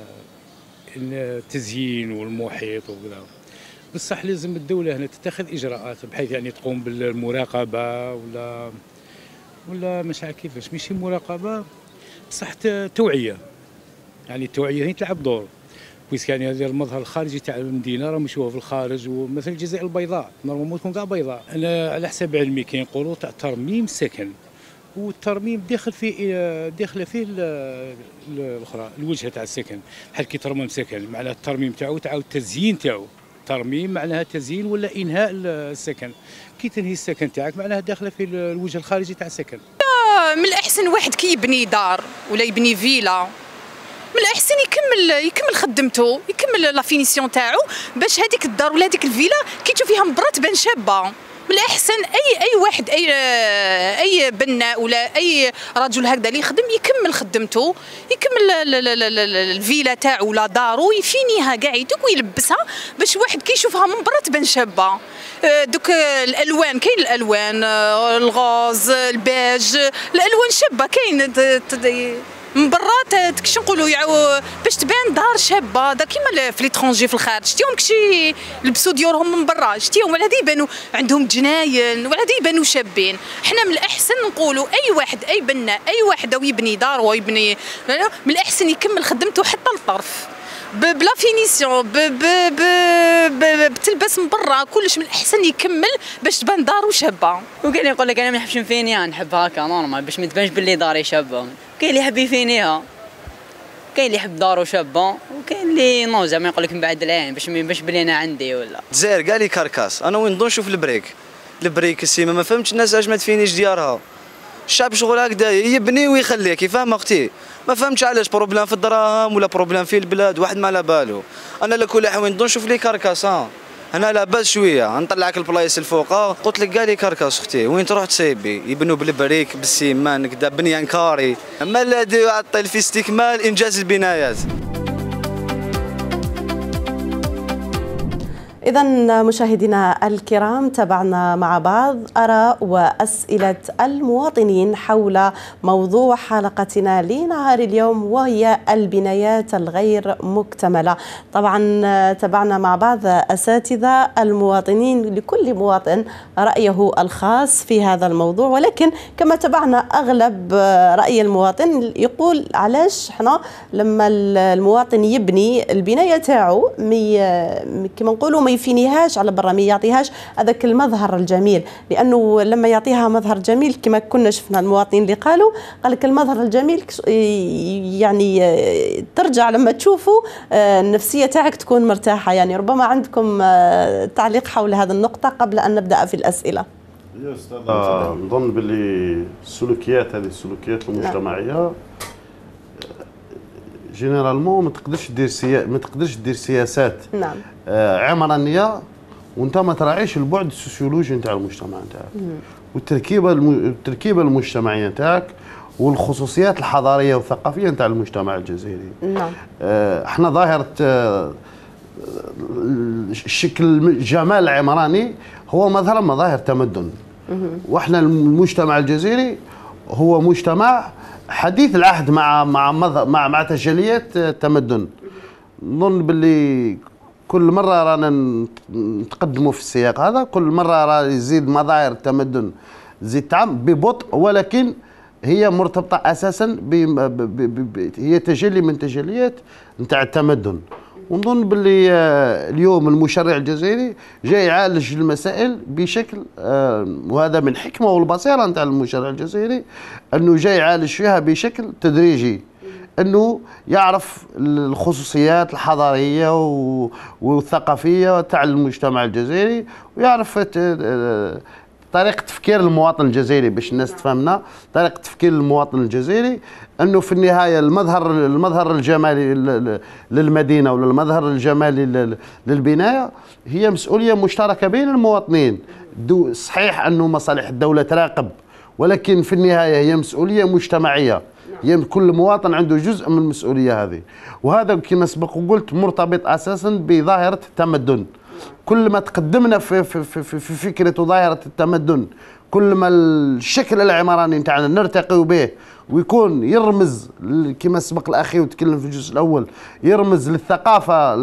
التزيين والمحيط وكذا. بصح لازم الدوله هنا تتخذ اجراءات بحيث يعني تقوم بالمراقبه ولا ولا مش عارف كيفاش، ماشي مراقبه بصح توعيه. يعني التوعيه هي تلعب دور، بويسك يعني هذا المظهر الخارجي تاع المدينه راه نشوفوه في الخارج، ومثل الجزائر البيضاء نورمالمون تكون كاع بيضاء. انا على حسب علمي كاين يقولوا تاع ترميم سكن، والترميم داخل فيه داخله فيه الاخرى الوجهه تاع السكن، بحال كي ترمم سكن معناها الترميم تاعو تعاود التزيين تاعو. ترميم معناها تزيين ولا انهاء السكن، كي تنهي السكن تاعك معناها داخله في الوجه الخارجي تاع السكن. من الاحسن واحد كي يبني دار ولا يبني فيلا من الاحسن يكمل يكمل خدمته، يكمل لا فينيسيون تاعو باش هذيك الدار ولا هذيك الفيلا كي تشوفيها من برا تبان شابه. من الاحسن اي اي واحد اي اي بناء ولا اي رجل هكذا اللي يخدم يكمل خدمته، يكمل الفيلا تاعو ولا دارو يفينيها كاع يدوك ويلبسها باش واحد كي يشوفها من برا تبان شابه. دوك الالوان كاين الالوان الغاز الباج الالوان شابه كاين من برا كيش نقولوا باش تبان دار شابه. دا كيما في ليترونجي في الخارج شتيهم كشي لبسوا ديورهم من برا شتيهم ولا هذه يبانوا عندهم جناين ولا هذه يبانوا شابين. حنا من الاحسن نقولوا اي واحد اي بناء اي واحد او يبني دار ويبني من الاحسن يكمل خدمته حتى الطرف بلا فينيسيون بتلبس من برا كلش من الاحسن يكمل باش تبان دارو شابه. وكاين يقول لك انا ما نحبش نفينيها نحب هكا نورمال باش ما تبانش باللي داري شابه. كاين اللي يحب يفينيها، كاين اللي يحب دارو شابه، وكاين اللي نو زعما يقول لك من بعد العين باش باش بلي انا عندي ولا. الجزائر كاع لي كركاس، انا وين نضون نشوف البريك البريك السيما ما فهمتش الناس اش ما تفينيش ديارها. الشعب شغل هكذا يبني ويخليك يفهم اختي. ما فهمتش علاش بروبليم في الدراهم ولا بروبليم في البلاد واحد ما على بالو. انا لكل حال وين نضون نشوف لي كركاس هنا لاباس شويه نطلعك البلايص الفوق قلت لك كاع لي كركاس اختي وين تروح تصيبي يبنوا بالبريك بالسيمان كدا بنيان كاري. ما الذي يعطل في استكمال انجاز البنايات. إذا مشاهدينا الكرام تابعنا مع بعض آراء وأسئلة المواطنين حول موضوع حلقتنا لنهار اليوم وهي البنايات الغير مكتملة. طبعا تابعنا مع بعض أساتذة المواطنين لكل مواطن رأيه الخاص في هذا الموضوع، ولكن كما تابعنا أغلب رأي المواطن يقول علاش احنا لما المواطن يبني البناية تاعو كما نقولوا ما يفينيهاش على برا، ما يعطيهاش هذاك المظهر الجميل، لانه لما يعطيها مظهر جميل كما كنا شفنا المواطنين اللي قالوا قال لك المظهر الجميل يعني ترجع لما تشوفوا النفسيه تاعك تكون مرتاحه. يعني ربما عندكم تعليق حول هذه النقطه قبل ان نبدا في الاسئله. يا استاذ نظن باللي السلوكيات هذه السلوكيات المجتمعيه جينيرالمون ما تقدرش دير سيا... ما تقدرش دير سياسات نعم آه عمرانيه وانت ما تراعيش البعد السوسيولوجي نتاع المجتمع نتاعك والتركيبه الم... التركيبه المجتمعيه نتاعك والخصوصيات الحضاريه والثقافيه نتاع المجتمع الجزائري. نعم آه احنا ظاهره آه الشكل الجمال العمراني هو مظهر من مظاهر تمدن. واحنا المجتمع الجزائري هو مجتمع حديث العهد مع مع مع مع تجليات التمدن. نظن باللي كل مره رانا نتقدموا في السياق هذا، كل مره راه يزيد مظاهر التمدن تزيد تعم ببطء، ولكن هي مرتبطه اساسا ب هي تجلي من تجليات نتاع التمدن. ونظن باللي اليوم المشرع الجزائري جاي يعالج المسائل بشكل، وهذا من حكمه والبصيره نتاع المشرع الجزائري، انه جاي يعالج فيها بشكل تدريجي، انه يعرف الخصوصيات الحضاريه والثقافيه تاع المجتمع الجزائري، ويعرف طريقه تفكير المواطن الجزائري. باش الناس تفهمنا طريقه تفكير المواطن الجزائري، انه في النهايه المظهر المظهر الجمالي للمدينه ولا المظهر الجمالي للبنايه هي مسؤوليه مشتركه بين المواطنين. صحيح انه مصالح الدوله تراقب، ولكن في النهايه هي مسؤوليه مجتمعيه، هي كل مواطن عنده جزء من المسؤوليه هذه. وهذا كما سبق وقلت مرتبط اساسا بظاهره التمدن. كل ما تقدمنا في في في, في فكره ظاهره التمدن، كل ما الشكل العمراني نتاعنا نرتقي به ويكون يرمز كما سبق الاخي وتكلم في الجزء الاول، يرمز للثقافه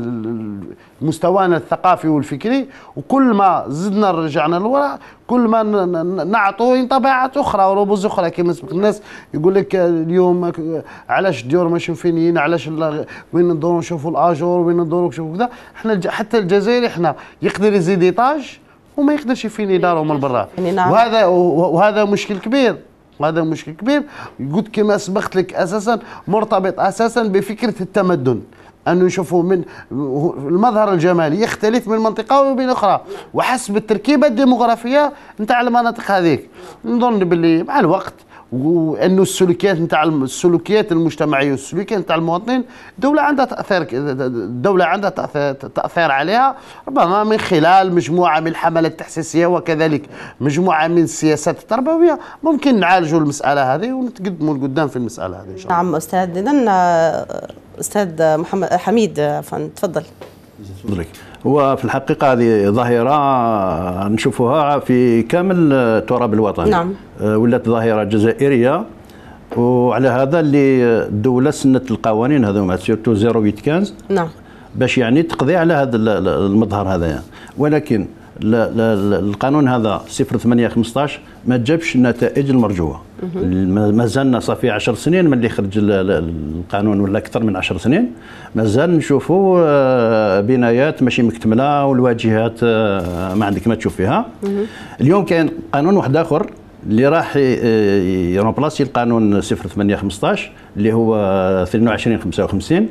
مستوانا الثقافي والفكري. وكل ما زدنا رجعنا للوراء كل ما نعطوا انطباعات اخرى ورموز اخرى. كما سبق الناس يقول لك اليوم علاش الديور ماشي مفينيين، علاش وين ندوروا نشوفوا الاجور، وين ندوروا نشوفوا كذا. احنا حتى الجزائري احنا يقدر يزيد ايطاج وما يقدرش يفيني داره من برا. وهذا وهذا مشكل كبير، وهذا مشكل كبير. قلت كما سبقت لك اساسا مرتبط اساسا بفكره التمدن، انه نشوفوا من المظهر الجمالي يختلف من منطقه وبين اخرى وحسب التركيبه الديموغرافيه نتاع المناطق هذيك. نظن باللي مع الوقت وانه السلوكيات نتاع السلوكيات المجتمعيه والسلوكيات نتاع المواطنين الدوله عندها تاثير، الدوله عندها تاثير عليها، ربما من خلال مجموعه من الحملات التحسيسيه وكذلك مجموعه من السياسات التربويه. ممكن نعالجوا المساله هذه ونتقدموا لقدام في المساله هذه ان شاء الله. نعم استاذ. اذا استاذ محمد حميد عفوا تفضل. تفضلك. هو في الحقيقة هذه ظاهرة نشوفوها في كامل التراب الوطني. نعم. ولات ظاهرة جزائرية، وعلى هذا اللي الدولة سنت القوانين هذوما سيرتو صفر ثمانية خمسة. نعم. باش يعني تقضي على هذا المظهر هذا، ولكن القانون هذا صفر ثمانية خمسطاش ما جابش النتائج المرجوة. ما زالنا صافي عشر سنين من اللي خرج القانون، ولا أكثر من عشر سنين مازال نشوفوا بنايات ماشي مكتملة والواجهات ما عندك ما تشوف فيها. اليوم كاين قانون واحد آخر اللي راح يرومبلاسي القانون صفر ثمانية خمسطاش اللي هو اثنين وعشرين خمسة وخمسين،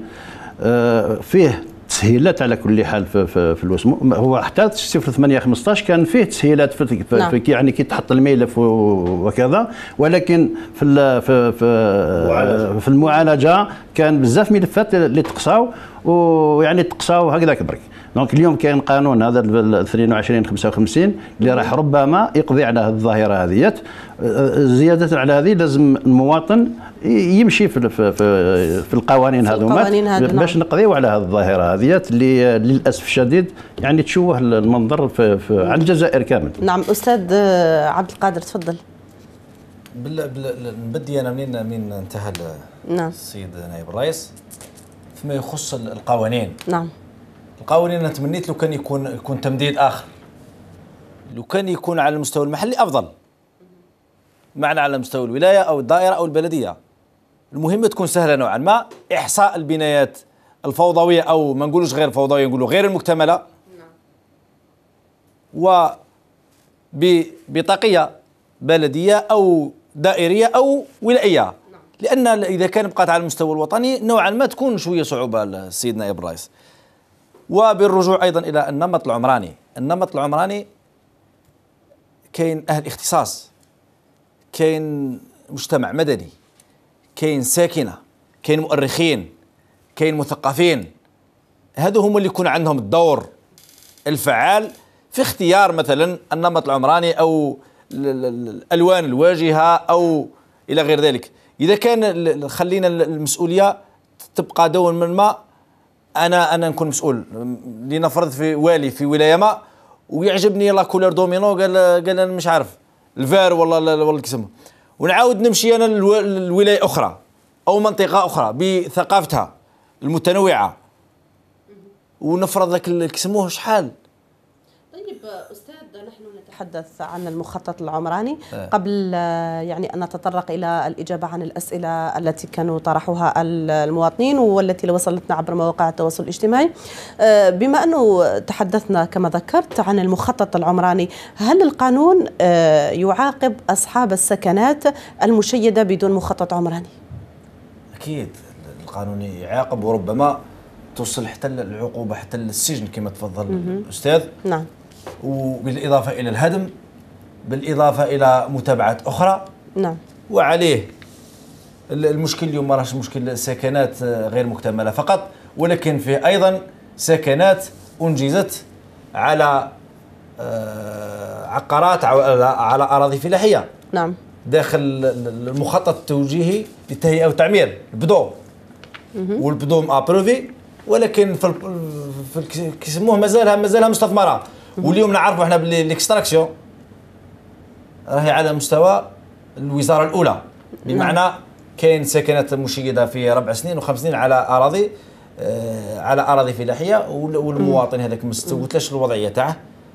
فيه تسهيلات على كل حال في, في, في الوسمو. هو حتى صفر ثمانية خمسطاش كان فيه تسهيلات في, في, نعم. في يعني كي تحط الملف وكذا، ولكن في في في, في المعالجه كان بزاف ملفات اللي تقصاو، ويعني تقصاو هكذاك برك. دونك اليوم كاين قانون هذا اثنين وعشرين خمسة وخمسين اللي راح ربما يقضي على هذه الظاهره هذه. زياده على هذه لازم المواطن يمشي في في في القوانين هذوما باش نقضيو على هذه الظاهره هذه اللي للاسف الشديد يعني تشوه المنظر في, في عن الجزائر كامل. نعم استاذ عبد القادر تفضل. بال نبدي انا منين منين انتهى نعم. السيد نائب الرئيس فيما يخص القوانين. نعم. القوانين انا تمنيت لو كان يكون يكون تمديد اخر، لو كان يكون على المستوى المحلي افضل، معنا على مستوى الولايه او الدائره او البلديه. المهمه تكون سهله نوعا ما، احصاء البنايات الفوضويه او ما نقولوش غير فوضويه، نقولوا غير المكتمله، و ببطاقيه بلديه او دائريه او ولائيه، لان اذا كان بقات على المستوى الوطني نوعا ما تكون شويه صعوبه السيد نائب الرئيس. وبالرجوع ايضا الى النمط العمراني، النمط العمراني كاين أهل اختصاص، كاين مجتمع مدني، كاين ساكنة، كاين مؤرخين، كاين مثقفين. هذو هم اللي يكون عندهم الدور الفعال في اختيار مثلا النمط العمراني أو الألوان الواجهة أو إلى غير ذلك. إذا كان خلينا المسؤولية تبقى دوما ما أنا أنا نكون مسؤول، لنفرض في والي في ولاية ما ويعجبني لا كولور دومينو، قال قال أنا مش عارف الفار ولا ولا كيسموه، ونعاود نمشي أنا لولاية أخرى أو منطقة أخرى بثقافتها المتنوعة ونفرض لك كيسموه شحال. طيب أستاذ، نحن نتحدث عن المخطط العمراني قبل يعني أن نتطرق إلى الإجابة عن الأسئلة التي كانوا طرحوها المواطنين والتي وصلتنا عبر مواقع التواصل الاجتماعي. بما أنه تحدثنا كما ذكرت عن المخطط العمراني، هل القانون يعاقب أصحاب السكنات المشيدة بدون مخطط عمراني؟ أكيد القانون يعاقب، وربما توصل حتى العقوبة حتى السجن كما تفضل الأستاذ. نعم. وبالإضافة إلى الهدم، بالإضافة إلى متابعات أخرى. نعم. وعليه المشكل اليوم ما راهش مشكل سكنات غير مكتملة فقط، ولكن فيه أيضا سكنات أنجزت على عقارات على أراضي فلاحية. نعم. داخل المخطط التوجيهي للتهيئة والتعمير البدو والبدو ابروفي، ولكن في في كيسموه مازالها مازالها مستثمره. واليوم نعرفوا احنا باللي الاكستراكسيون راهي على مستوى الوزاره الاولى، بمعنى كاين سكنات مشيده في ربع سنين وخمس سنين على اراضي آه على اراضي فلاحيه، والمواطن هذاك ما استوتلاش الوضعيه تاعه،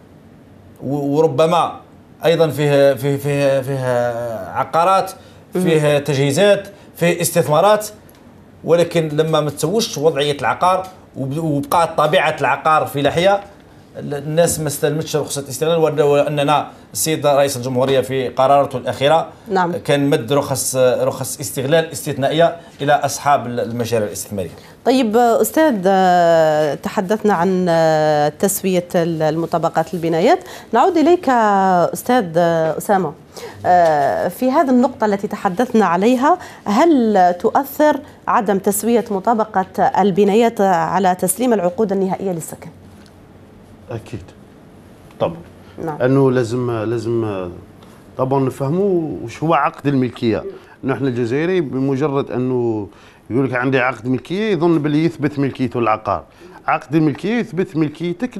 وربما ايضا فيه فيه فيه فيه عقارات، فيه تجهيزات، فيه استثمارات، ولكن لما ما تسوش وضعيه العقار وبقات طبيعه العقار فلاحيه، الناس ما استلمتش رخصه استغلال. واننا السيد رئيس الجمهوريه في قرارته الاخيره نعم. كان مد رخص رخص استغلال استثنائيه الى اصحاب المشاريع الاستثماريه. طيب أستاذ، تحدثنا عن تسوية المطابقات البنايات، نعود إليك أستاذ أسامة. في هذه النقطة التي تحدثنا عليها، هل تؤثر عدم تسوية مطابقة البنايات على تسليم العقود النهائية للسكن؟ أكيد طبعا. نعم. أنه لازم لازم طبعا نفهموا وش هو عقد الملكية. نحن الجزائري بمجرد أنه يقول لك عندي عقد ملكيه يظن باللي يثبت ملكيته العقار. عقد الملكيه يثبت ملكيتك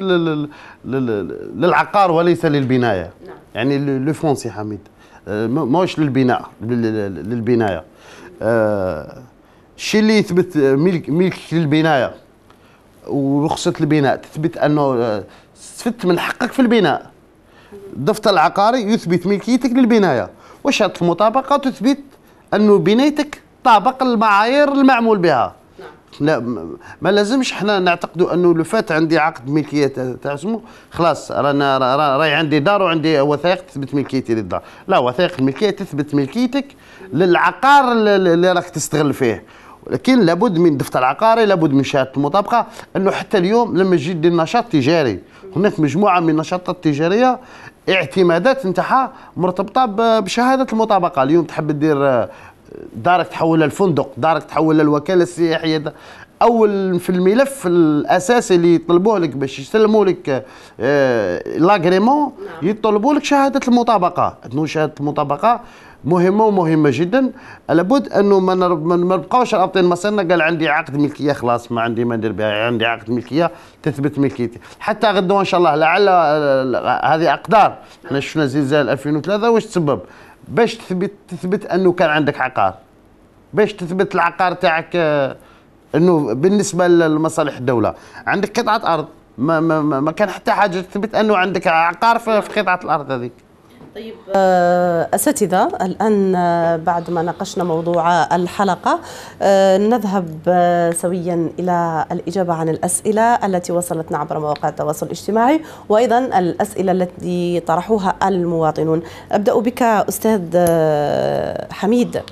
للعقار وليس للبنايه. نعم. يعني لو فونسي حميد ماهوش للبناء للبنايه. الشيء اللي يثبت ملك ملك للبنايه ورخصه البناء تثبت انه استفدت من حقك في البناء. الدفتر العقاري يثبت ملكيتك للبنايه، وشهاده المطابقه تثبت انه بنايتك طابق المعايير المعمول بها. نعم. لا ما لازمش احنا نعتقدوا انه لو فات عندي عقد ملكيه تاع اسمه خلاص رانا راي عندي دار وعندي وثائق تثبت ملكيتي للدار. لا، وثائق الملكيه تثبت ملكيتك للعقار اللي راك تستغل فيه، ولكن لابد من دفتر عقاري، لابد من شهاده المطابقه. انه حتى اليوم لما تجي دير نشاط تجاري هناك مجموعه من النشاطات التجاريه اعتمادات نتاعها مرتبطه بشهاده المطابقه. اليوم تحب دير دارك تحولها لفندق، دارك تحولها للوكاله السياحيه، اول في الملف الاساسي اللي يطلبوه لك باش يسلموا لك آه لاغريمون يطلبوا لك شهاده المطابقه. انه شهاده المطابقه مهمه ومهمه جدا. لابد انه ما نبقاوش رابطين مصيرنا قال عندي عقد ملكيه خلاص ما عندي ما ندير بها، عندي عقد ملكيه تثبت ملكيتي. حتى غدوه ان شاء الله لعل هذه اقدار. احنا شفنا زلزال ألفين وثلاثة واش تسبب باش تثبت تثبت انه كان عندك عقار، باش تثبت العقار تاعك انه بالنسبه لمصالح الدوله عندك قطعه ارض، ما ما ما كان حتى حاجه تثبت انه عندك عقار في قطعه الارض هذيك. طيب أساتذة، الآن بعد ما ناقشنا موضوع الحلقة نذهب سويا إلى الإجابة عن الأسئلة التي وصلتنا عبر مواقع التواصل الاجتماعي، وأيضا الأسئلة التي طرحوها المواطنون. أبدأ بك أستاذ حميد.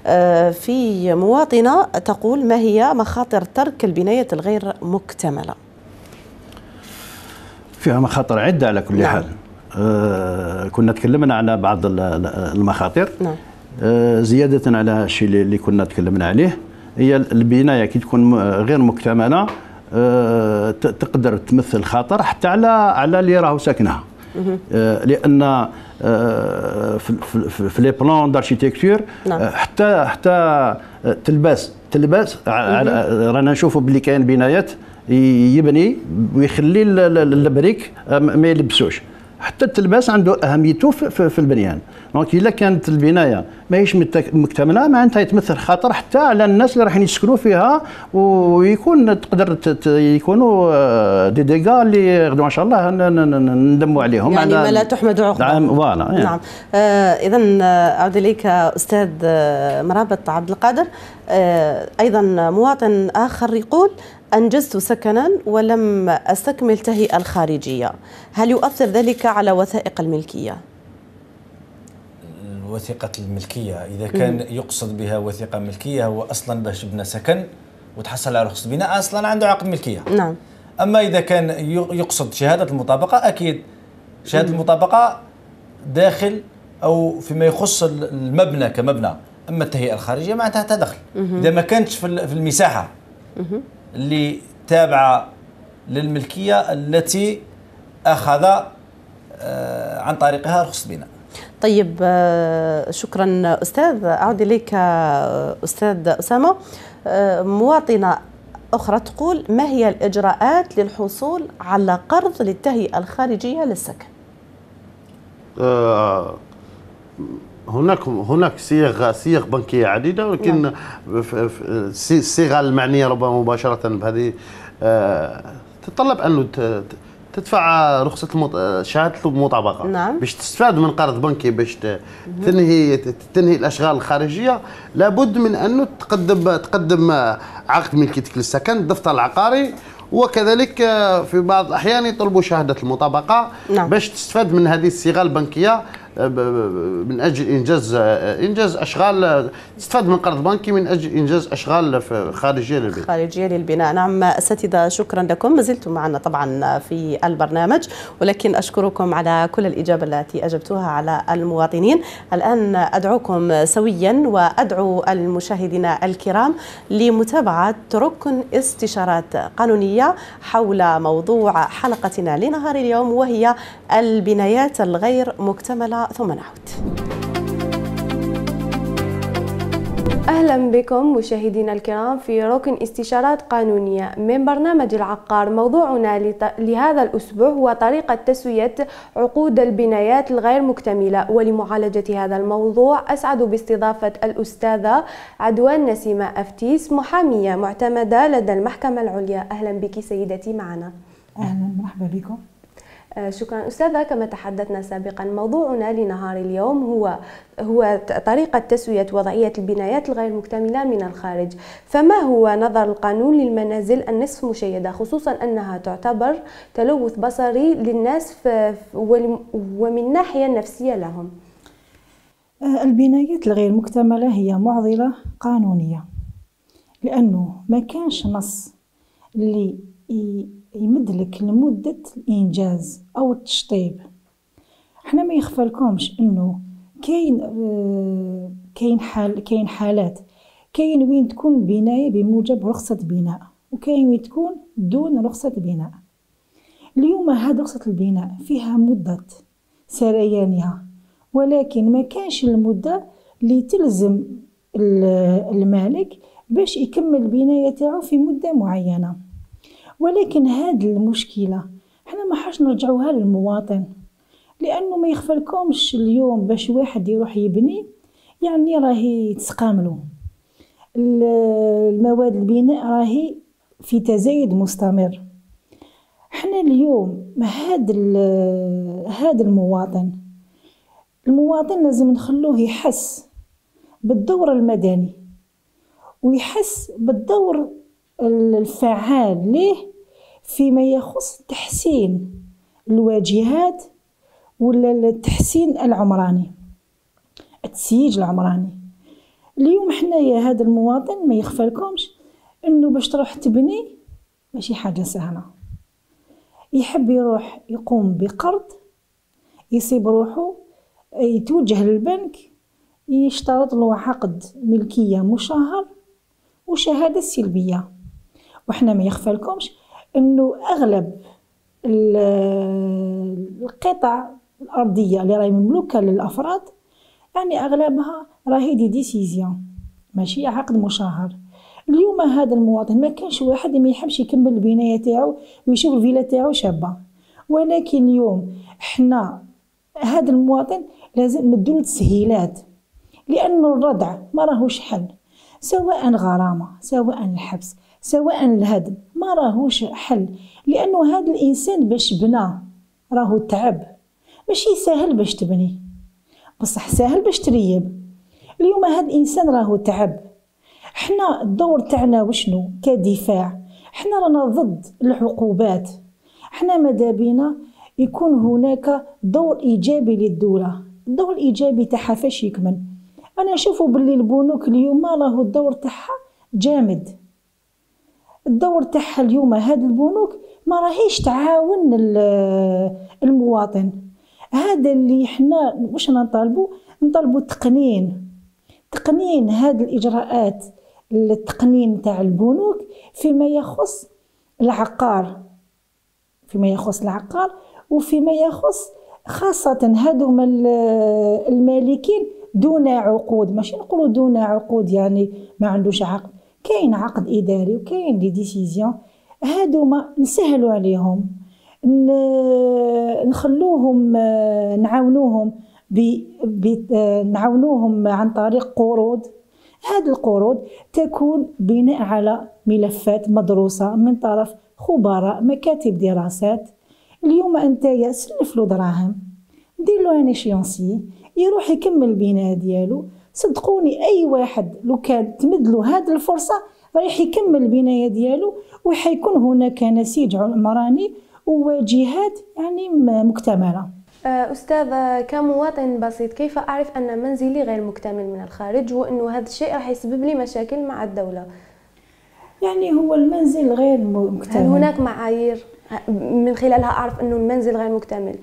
في مواطنة تقول: ما هي مخاطر ترك البناية الغير مكتملة؟ فيها مخاطر عدة على كل نعم. حال. آه كنا تكلمنا على بعض المخاطر. نعم. آه زيادة على الشيء اللي كنا تكلمنا عليه، هي البناية كي تكون غير مكتملة آه تقدر تمثل خطر حتى على على اللي راهو ساكنها. آه لأن آه في في, في لي بلان داركتيكتور حتى حتى تلباس تلباس رانا نشوفوا باللي كاين بنايات يبني ويخلي البريك ما يلبسوش، حتى التلباس عنده اهميته في, في البنيان. دونك الا كانت البنايه ماهيش مكتمله معناتها يتمثل خطر حتى على الناس اللي رايحين يسكنوا فيها، ويكون تقدر يكونوا دي ديغا اللي غدوه ان شاء الله ندموا عليهم. يعني ما لا تحمد عقباه. نعم فوالا. يعني. نعم. آه اذا اعود اليك استاذ مرابط عبد القادر. آه ايضا مواطن اخر يقول: أنجزت سكنا ولم أستكمل تهيئة الخارجية، هل يؤثر ذلك على وثائق الملكية؟ وثيقة الملكية إذا كان يقصد بها وثيقة ملكية هو أصلا باش يبنى سكن وتحصل على رخصة بناء أصلا عنده عقد ملكية. نعم. أما إذا كان يقصد شهادة المطابقة، أكيد شهادة مم. المطابقة داخل أو فيما يخص المبنى كمبنى، أما التهيئة الخارجية معناتها تدخل إذا ما كانتش في المساحة مم. اللي تابعة للملكية التي أخذ عن طريقها رخصة بناء. طيب شكرا أستاذ. أعود إليك أستاذ أسامة. مواطنة أخرى تقول: ما هي الإجراءات للحصول على قرض للتهيئة الخارجية للسكن؟ أه هناك هناك صيغ صيغ بنكيه عديده، ولكن نعم. الصيغه المعنيه ربما مباشره بهذه أه تتطلب انه تدفع رخصه المط... شهاده المطابقه. نعم. باش تستفاد من قرض بنكي باش تنهي تنهي الاشغال الخارجيه، لابد من انه تقدم تقدم عقد ملكيتك للسكن الدفتر العقاري، وكذلك في بعض الاحيان يطلبوا شهاده المطابقه. نعم. باش تستفاد من هذه الصيغه البنكيه من اجل انجاز انجاز اشغال، تستفاد من قرض بنكي من اجل انجاز اشغال خارجيه للبناء. خارجيه للبناء. نعم اساتذه شكرا لكم، ما زلتم معنا طبعا في البرنامج، ولكن اشكركم على كل الاجابه التي اجبتوها على المواطنين. الان ادعوكم سويا وادعو المشاهدين الكرام لمتابعه ركن استشارات قانونيه حول موضوع حلقتنا لنهار اليوم، وهي البنايات الغير مكتمله. ثم نعود. أهلا بكم مشاهدينا الكرام في ركن استشارات قانونية من برنامج العقار. موضوعنا لهذا الأسبوع هو طريقة تسوية عقود البنايات الغير مكتملة، ولمعالجة هذا الموضوع أسعد باستضافة الأستاذة عدوان نسيمة أفتيس، محامية معتمدة لدى المحكمة العليا. أهلا بك سيدتي معنا. أهلا مرحبا بكم. شكرا أستاذة. كما تحدثنا سابقا، موضوعنا لنهار اليوم هو هو طريقة تسوية وضعية البنايات الغير مكتملة من الخارج. فما هو نظر القانون للمنازل النصف مشيدة، خصوصا أنها تعتبر تلوث بصري للناس ومن ناحية نفسية لهم؟ البنايات الغير مكتملة هي معضلة قانونية، لأنه ما كانش نص اللي يمدلك لمدة الإنجاز أو التشطيب. احنا ما يخفى لكمش انه كاين اه كاين حال كاين حالات كاين وين تكون بناية بموجب رخصة بناء، وكاين وين تكون دون رخصة بناء. اليوم هاد رخصة البناء فيها مدة سريانها، ولكن ما كانش المدة اللي تلزم المالك باش يكمل البناية تاعو في مدة معينة. ولكن هذه المشكلة احنا ما حاش نرجعوها للمواطن، لانه ما يخفى لكمش اليوم باش واحد يروح يبني يعني راهي تسقاملو المواد البناء، راهي في تزايد مستمر. احنا اليوم هذا هذا المواطن المواطن لازم نخلوه يحس بالدور المدني، ويحس بالدور الفعال ليه فيما يخص تحسين الواجهات ولا التحسين العمراني، التسييج العمراني. اليوم حنايا هذا المواطن ما يخفى لكمش انه باش تروح تبني ماشي حاجة سهلة. يحب يروح يقوم بقرض يصيب روحه يتوجه للبنك يشترط له عقد ملكية مشهر وشهادة سلبية. وإحنا ما يخفالكمش إنه أغلب القطع الأرضية اللي راهي مملوكة للأفراد يعني أغلبها راهي دي ديسيزيون ماشي عقد مشهر. اليوم هذا المواطن ما كانش واحد ما يحبش يكمل البناية تاعو ويشوف الفيلا تاعو شابة، ولكن اليوم احنا هذا المواطن لازم نديرو تسهيلات، لأنه الردع ما راهوش حل، سواء غرامة سواء الحبس سواء الهدم ما راهوش حل، لأنه هذا الإنسان باش بنى راهو تعب، ماشي سهل باش تبني بصح سهل باش تريب. اليوم هذا الإنسان راهو تعب. احنا الدور تاعنا وشنو كدفاع؟ احنا رانا ضد العقوبات، احنا ماذا بينا يكون هناك دور ايجابي للدوله. الدور الايجابي تاعها فاش يكمن؟ انا نشوفوا باللي البنوك اليوم راهو الدور تاعها جامد. الدور تاعها اليوم هاد البنوك ما راهيش تعاون المواطن. هذا اللي احنا واش نطالبوا؟ نطالبوا تقنين تقنين هذه الاجراءات، التقنين تاع البنوك فيما يخص العقار فيما يخص العقار وفيما يخص خاصة هذوما المالكين دون عقود، ماشي نقولوا دون عقود يعني ما عندوش عقد، كاين عقد إداري وكاين دي ديسيزيون، هذوما نسهلوا عليهم، نخلوهم نعاونوهم نعاونوهم عن طريق قروض. هذه القروض تكون بناء على ملفات مدروسة من طرف خبراء مكاتب دراسات. اليوم انت سلف له دراهم، دير له ان ايشيونسي يروح يكمل البناء ديالو. صدقوني اي واحد لو كان تمد له هذه الفرصه رايح يكمل البنايه ديالو، وحيكون هناك نسيج عمراني وواجهات يعني مكتمله. أستاذة، كمواطن بسيط كيف أعرف أن منزلي غير مكتمل من الخارج وأنه هذا الشيء راح يسبب لي مشاكل مع الدولة؟ يعني هو المنزل غير مكتمل، هل هناك معايير من خلالها أعرف أنه المنزل غير مكتمل؟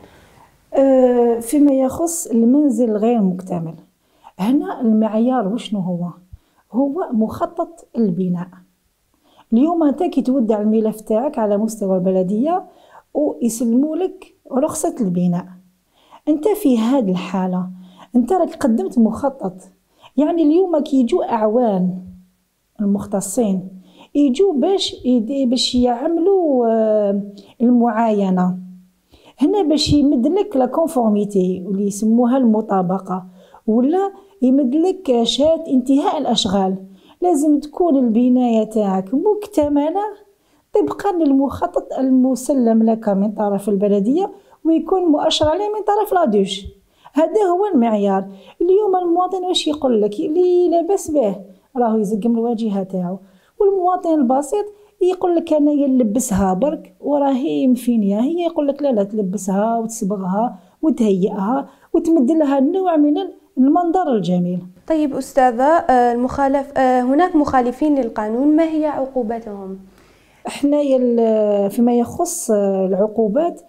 أه فيما يخص المنزل غير مكتمل، هنا المعيار وشنو هو؟ هو مخطط البناء. اليوم أنت كي تودع الملف تاعك على مستوى البلدية ويسلموا لك رخصة البناء، انت في هذه الحالة انت راك قدمت مخطط. يعني اليوم كي يجوا اعوان المختصين يجوا باش باش يعملوا المعاينة هنا، باش يمدلك لا كونفورميتي واللي يسموها المطابقة، ولا يمدلك شهادة انتهاء الاشغال. لازم تكون البناية تاعك مكتملة طبقا للمخطط المسلم لك من طرف البلدية ويكون مؤشر عليه من طرف لادوش. هذا هو المعيار. اليوم المواطن واش يقول لك؟ اللي لاباس به راهو يزقم الواجهه تاعو، والمواطن البسيط يقول لك انا نلبسها برك وراهي مفينيه، هي يقول لك لا لا تلبسها وتصبغها وتهيئها وتمد لها نوع من المنظر الجميل. طيب أستاذة، المخالف هناك مخالفين للقانون، ما هي عقوباتهم؟ احنا فيما يخص العقوبات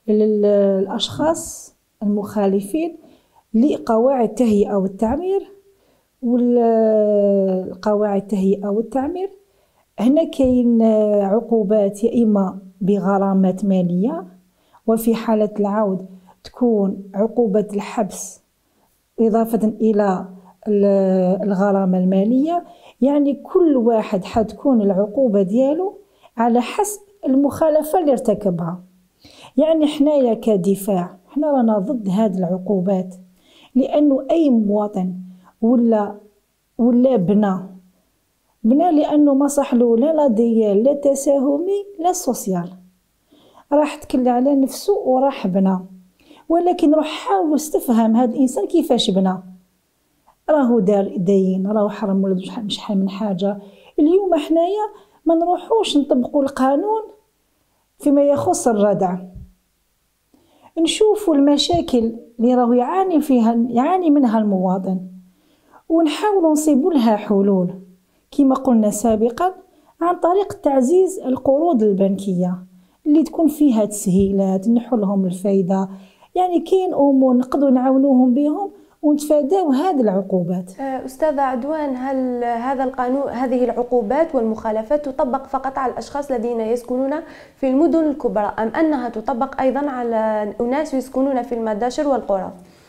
للأشخاص المخالفين لقواعد التهيئة والتعمير والقواعد التهيئة والتعمير، هنا كاين عقوبات يا إما بغرامات مالية، وفي حالة العود تكون عقوبة الحبس إضافة إلى الغرامة المالية. يعني كل واحد حتكون العقوبة ديالو على حسب المخالفة اللي ارتكبها. يعني حنايا كدفاع حنا رانا ضد هذه العقوبات، لأنه أي مواطن ولا ولا بنى بنى لأنه ما صحلو لا لا ديال لا تساهمي لا سوسيال، راح تكل على نفسه وراح بنى. ولكن روح حاول تفهم هذا الإنسان كيفاش بنى، راهو دار دين، راهو حرم ولد مش حامل من حاجة. اليوم حنايا ما نروحوش نطبقوا القانون فيما يخص الردع، نشوفوا المشاكل اللي راهو يعاني فيها يعاني منها المواطن ونحاولوا نصيبوا لها حلول كما قلنا سابقا عن طريق تعزيز القروض البنكية اللي تكون فيها تسهيلات، نحو لهم الفايدة، يعني كاين امور نقدروا نعاونوهم بهم ونتفاداو هذه العقوبات. أستاذة عدوان، هل هذا القانون هذه العقوبات والمخالفات تطبق فقط على الأشخاص الذين يسكنون في المدن الكبرى أم أنها تطبق أيضا على أناس يسكنون في المداشر والقرى؟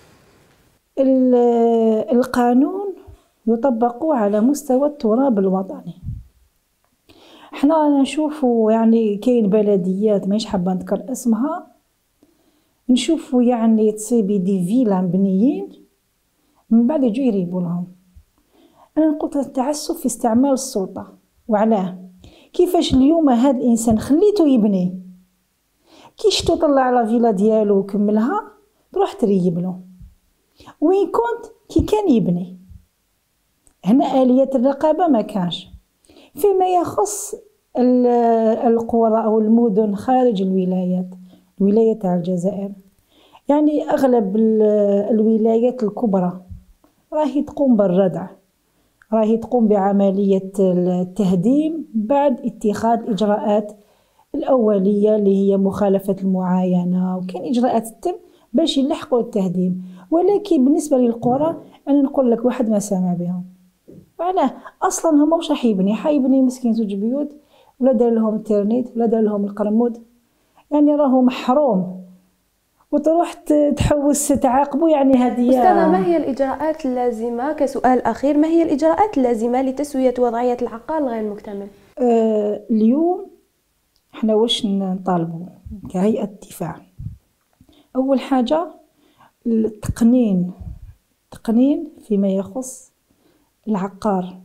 القانون يطبق على مستوى التراب الوطني. احنا نشوفوا يعني كاين بلديات مانيش حابه نذكر اسمها، نشوفوا يعني تصيبي دي فيلا مبنيين من بعد يجوا يريبوا لهم. انا نقول التعسف في استعمال السلطه. وعلاه؟ كيفاش اليوم هذا الانسان خليته يبني، كي شتو طلع لا فيلا ديالو وكملها تروح تريب له، وين كنت كي كان يبني. هنا آلية الرقابة ما كانش. فيما يخص القرى أو المدن خارج الولايات، الولايات تاع الجزائر، يعني أغلب الولايات الكبرى راهي تقوم بالردع، راهي تقوم بعملية التهديم بعد اتخاذ الإجراءات الأولية اللي هي مخالفة المعاينة، وكاين إجراءات تتم باش يلحقوا التهديم. ولكن بالنسبة للقرى أنا نقول لك واحد ما سامع بهم. معناه اصلا هما واش راح يبني؟ حيبني مسكين زوج بيوت ولا دار لهم الترنيت ولا دار لهم القرمود، يعني راهو محروم وتروح تحوس تعاقبه. يعني هذه أستاذة، ما هي الإجراءات اللازمة كسؤال أخير ما هي الإجراءات اللازمة لتسوية وضعية العقار غير المكتمل؟ آه اليوم احنا واش نطالبوا كهيئة دفاع؟ أول حاجة التقنين، تقنين فيما يخص العقار،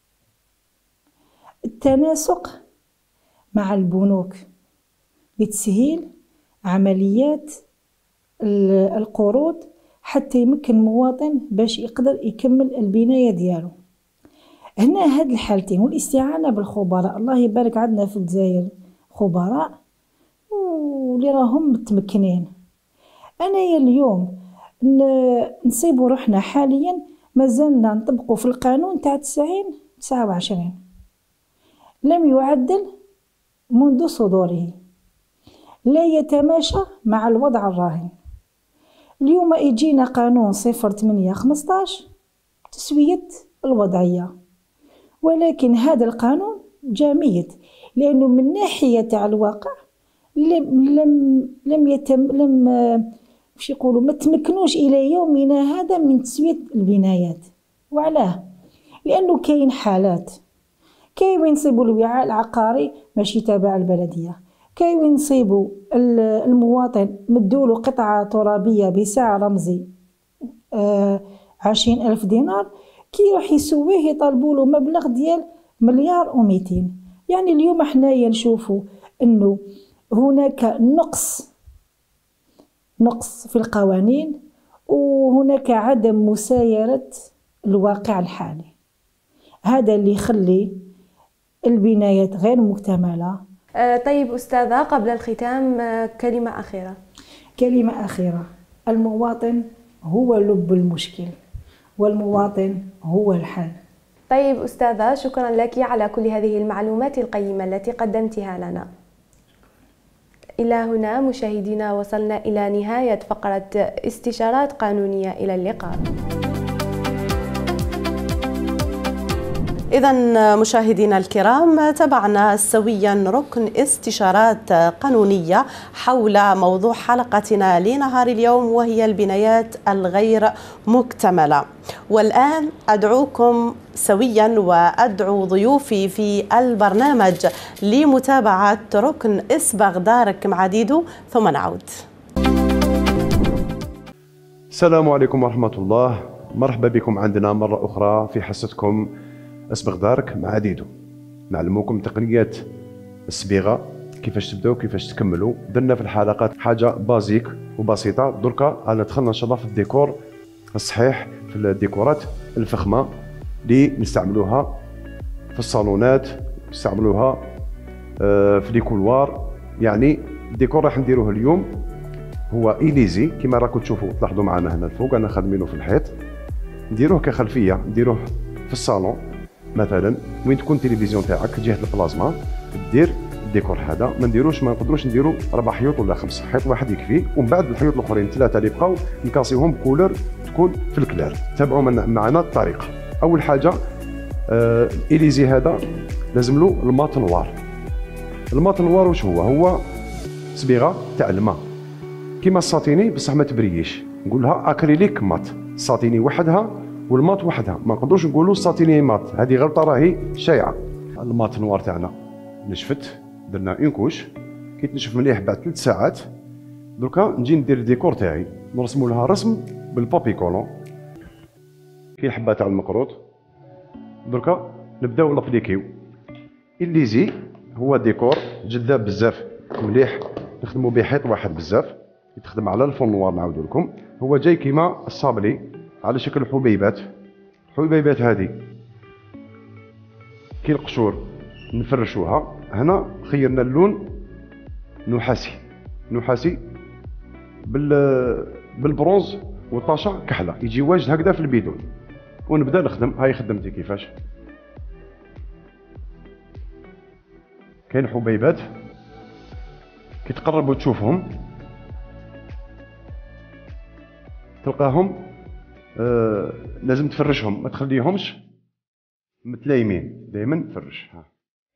التناسق مع البنوك لتسهيل عمليات القروض حتى يمكن المواطن باش يقدر يكمل البناية ديالو. هنا هاد الحالتين والاستعانة بالخبراء، الله يبارك عندنا في الجزائر خبراء واللي راهم متمكنين. أنا اليوم نصيبوا روحنا حاليا مازلنا نطبقوا في القانون تاع تسعين تسعة وعشرين لم يعدل منذ صدوره، لا يتماشى مع الوضع الراهن. اليوم يجينا قانون صفر ثمانية خمسطاش تسوية الوضعية، ولكن هذا القانون جامد لأنه من ناحية تاع الواقع لم لم لم يتم لم باش يقولوا ما تمكنوش الى يومنا هذا من تسويه البنايات. وعلاه؟ لانه كاين حالات، كاين وين نصيبوا الوعاء العقاري ماشي تابع البلديه، كاين وين نصيبوا المواطن مدولو قطعه ترابيه بسعر رمزي آه عشرين ألف دينار، كي يروح يسويه يطالبوا له مبلغ ديال مليار ومئتين. يعني اليوم حنايا نشوفوا انه هناك نقص نقص في القوانين وهناك عدم مسايرة الواقع الحالي، هذا اللي يخلي البنايات غير مكتملة. أه طيب أستاذة، قبل الختام أه كلمة أخيرة. كلمة أخيرة، المواطن هو لب المشكل والمواطن هو الحل. طيب أستاذة، شكرا لك على كل هذه المعلومات القيمة التي قدمتها لنا. إلى هنا مشاهدينا وصلنا إلى نهاية فقرة استشارات قانونية. إلى اللقاء. إذن مشاهدينا الكرام، تابعنا سويا ركن استشارات قانونية حول موضوع حلقتنا لنهار اليوم، وهي البنايات الغير مكتملة. والآن أدعوكم سويا وأدعو ضيوفي في البرنامج لمتابعة ركن اسبغ دارك مع ديدو، ثم نعود. السلام عليكم ورحمة الله، مرحبا بكم عندنا مرة أخرى في حصتكم اسبغ دارك مع ديدو. نعلموكم تقنيات الصبيغه، كيفاش تبداو كيفاش تكملوا. درنا في الحلقات حاجه بازيك وبسيطه، دركا انا دخلنا ان شاء الله في الديكور الصحيح، في الديكورات الفخمه اللي نستعملوها في الصالونات، نستعملوها في لي كولوار. يعني الديكور راح نديروه اليوم هو إليزي كما راكم تشوفوا، تلاحظوا معنا هنا الفوق انا خادمينه في الحيط. نديروه كخلفيه، نديروه في الصالون مثلا وين تكون التلفزيون تاعك جهه البلازما، دير الديكور هذا ما نديروش ما نقدروش نديروا اربع حيوط ولا خمس، حيط واحد يكفي، ومن بعد الحيوط الاخرين ثلاثه اللي بقاو نكاسيوهم بكولور تكون في الكلار. تابعوا معنا الطريقه. اول حاجه آه الاليزي هذا لازم له الماط نوار. الماط نوار واش هو؟ هو صبيغه تاع الماء كيما الساتيني بصح ما تبريش، نقولها اكريليك مات. الساتيني وحدها والماط وحدها، ما نقدروش نقولوا ساتيني مات، هذه غلطه راهي شائعه. الماط نوار تاعنا نشفت، درنا اون كوش، كي تنشف مليح بعد ثلاث ساعات دركا نجي ندير الديكور تاعي، نرسموا لها رسم بالبابي كولون كي الحبه تاع المقروط. دركا نبداو نابليكيو. الليزي هو ديكور جذاب بزاف مليح، نخدموا به حيط واحد بزاف، يتخدم على الفون نوار. نعاود لكم هو جاي كيما الصابلي على شكل حبيبات. الحبيبات هذه كي القشور نفرشوها. هنا خيرنا اللون نحاسي، نحاسي بال بالبرونز والطاشه كحله، يجي واجد هكذا في البيدون. ونبدا نخدم. هاي خدمتي كيفاش. كاين حبيبات كي تقربوا تشوفهم تلقاهم آه لازم تفرشهم، ما تخليهمش متلايمين، دائما فرش. ها.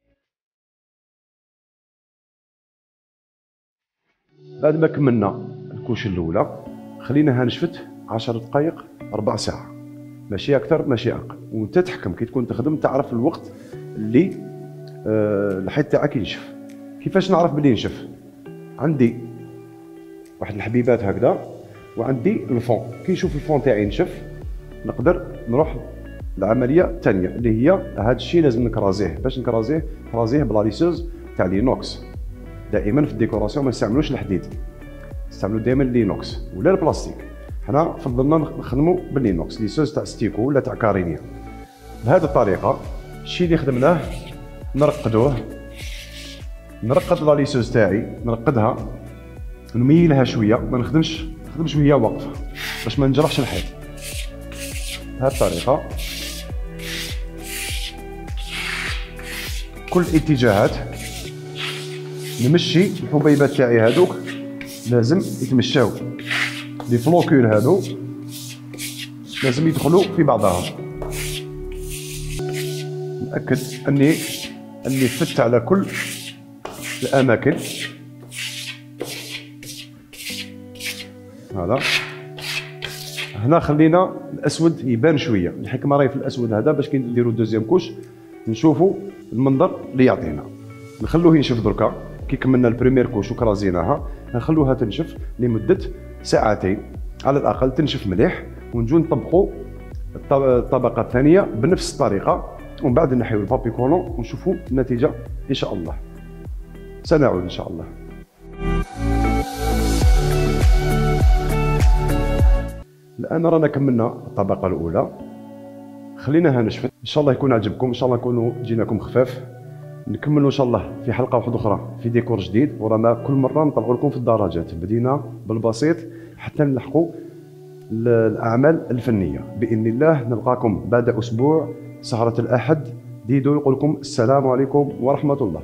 بعد ما كملنا الكوش الاولى خليناها نشفت عشر دقائق ربع ساعه، ماشي اكثر ماشي اقل. وانت تحكم كي تكون تخدم تعرف الوقت اللي آه الحيط تاعك ينشف. كيفاش نعرف بلي نشف؟ عندي واحد الحبيبات هكذا وعندي الفون. كي نشوف الفون تاعي نشف نقدر نروح العمليه الثانيه اللي هي هذا الشيء لازم نكرازيه. باش نكرازيه؟ كرازيه بلا ليسوز تاع لينوكس. دائما في الديكوراسيون ما نستعملوش الحديد، نستعملوا دائما لينوكس ولا البلاستيك. حنا فضلنا نخدموا باللينوكس، ليسوز تاع ستيكو ولا تاع كارينيا. بهذه الطريقه الشيء اللي خدمناه نرقدوه. نرقد لا ليسوز تاعي، نرقدها نميلها شويه، ما نخدمش ما نخدمش وهي واقفه باش ما نجرحش الحيط. بهذه الطريقه كل اتجاهات نمشي. الحبيبات تاعي هذوك لازم يتمشاو، لي فلوكول هذو لازم يدخلوا في بعضها. نأكد اني اني فت على كل الاماكن. هذا هنا خلينا الاسود يبان شويه. الحكمه راهي في الاسود هذا باش كي نديروا دوزيام كوش نشوفوا المنظر اللي يعطينا. نخلوه ينشف دركا. كي كملنا البريمير كوش وكرازيناها نخلوها تنشف لمده ساعتين على الاقل، تنشف مليح، ونجو نطبقوا الطبقه الثانيه بنفس الطريقه، ومن بعد نحيو البابي كولون ونشوفوا النتيجه ان شاء الله. سنعود ان شاء الله. الان رانا كملنا الطبقه الاولى، خليناها نشفت. ان شاء الله يكون عجبكم، ان شاء الله نكونوا جيناكم خفاف. نكملوا ان شاء الله في حلقه واحده اخرى في ديكور جديد، ورانا كل مره نطلعوا لكم في الدرجات. بدينا بالبسيط حتى نلحقوا الاعمال الفنيه. باذن الله نلقاكم بعد اسبوع سهره الاحد. ديدو يقول لكم السلام عليكم ورحمه الله.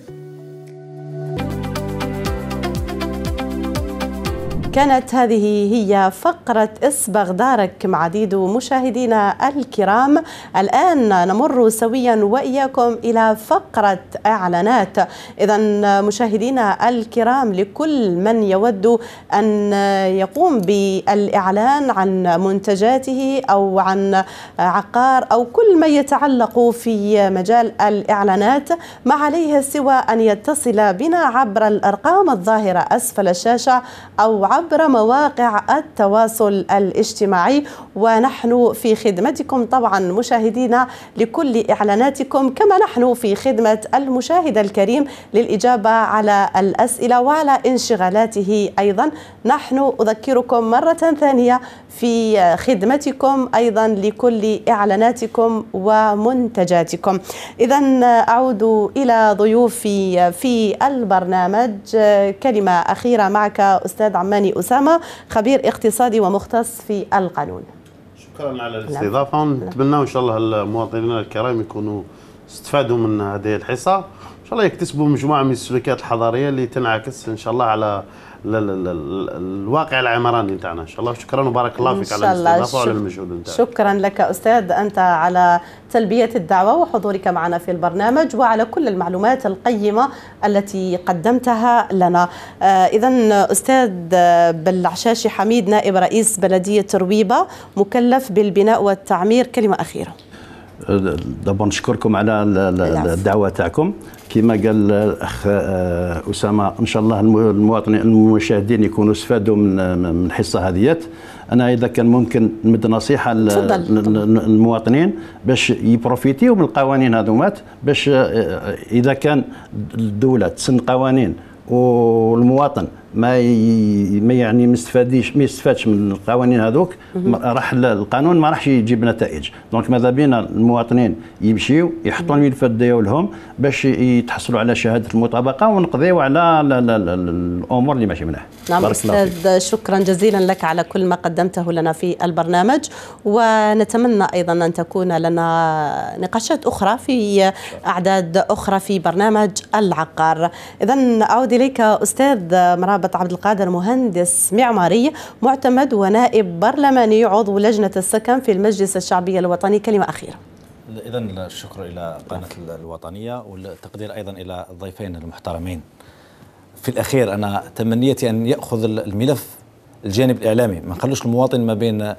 كانت هذه هي فقرة اصبغ دارك مع ديدو. مشاهدينا الكرام، الآن نمر سويا وإياكم إلى فقرة إعلانات. إذا مشاهدينا الكرام، لكل من يود أن يقوم بالإعلان عن منتجاته أو عن عقار أو كل ما يتعلق في مجال الإعلانات، ما عليه سوى أن يتصل بنا عبر الأرقام الظاهرة أسفل الشاشة أو عبر عبر مواقع التواصل الاجتماعي، ونحن في خدمتكم طبعا مشاهدينا لكل إعلاناتكم، كما نحن في خدمة المشاهد الكريم للإجابة على الأسئلة وعلى انشغالاته أيضا. نحن أذكركم مرة ثانية في خدمتكم أيضا لكل إعلاناتكم ومنتجاتكم. إذا أعود إلى ضيوفي في البرنامج. كلمة أخيرة معك أستاذ عماني أسامة، خبير اقتصادي ومختص في القانون. شكرا على الاستضافة. نتمنى إن شاء الله المواطنين الكرام يكونوا استفادوا من هذه الحصة، ان شاء الله يكتسبوا مجموعه من السلوكيات الحضاريه اللي تنعكس ان شاء الله على الواقع العمراني تاعنا ان شاء الله. شكرا وبارك الله فيك على الاستضافه وعلى المجهود نتاعك. شكرا لك استاذ انت على تلبيه الدعوه وحضورك معنا في البرنامج وعلى كل المعلومات القيمه التي قدمتها لنا. آه اذا استاذ بالعشاشي حميد نائب رئيس بلديه رويبه مكلف بالبناء والتعمير، كلمه اخيره. دابا نشكركم على الدعوه تاعكم. كما قال الاخ اسامه ان شاء الله المواطنين المشاهدين يكونوا استفادوا من من الحصه هذيات. انا اذا كان ممكن نمد نصيحه للمواطنين باش يبروفيتيو من القوانين هذومات، باش اذا كان الدوله تسن قوانين والمواطن ما ما يعني ما يستفاديش ما يستفادش من القوانين هذوك، راح القانون ما راحش يجيب نتائج. دونك ماذا بينا المواطنين يمشيو يحطوا الملفات ديالهم باش يتحصلوا على شهاده المطابقه ونقضيو على الامور اللي ماشي مليح. نعم استاذ، شكرا جزيلا لك على كل ما قدمته لنا في البرنامج، ونتمنى ايضا ان تكون لنا نقاشات اخرى في اعداد اخرى في برنامج العقار. اذا اعود اليك استاذ مرابط عبد القادر، مهندس معماري معتمد ونائب برلماني عضو لجنه السكن في المجلس الشعبي الوطني، كلمه اخيره. اذا الشكر الى قناه الوطنيه والتقدير ايضا الى الضيفين المحترمين. في الاخير انا تمنيتي ان ياخذ الملف الجانب الاعلامي، ما نخلوش المواطن ما بين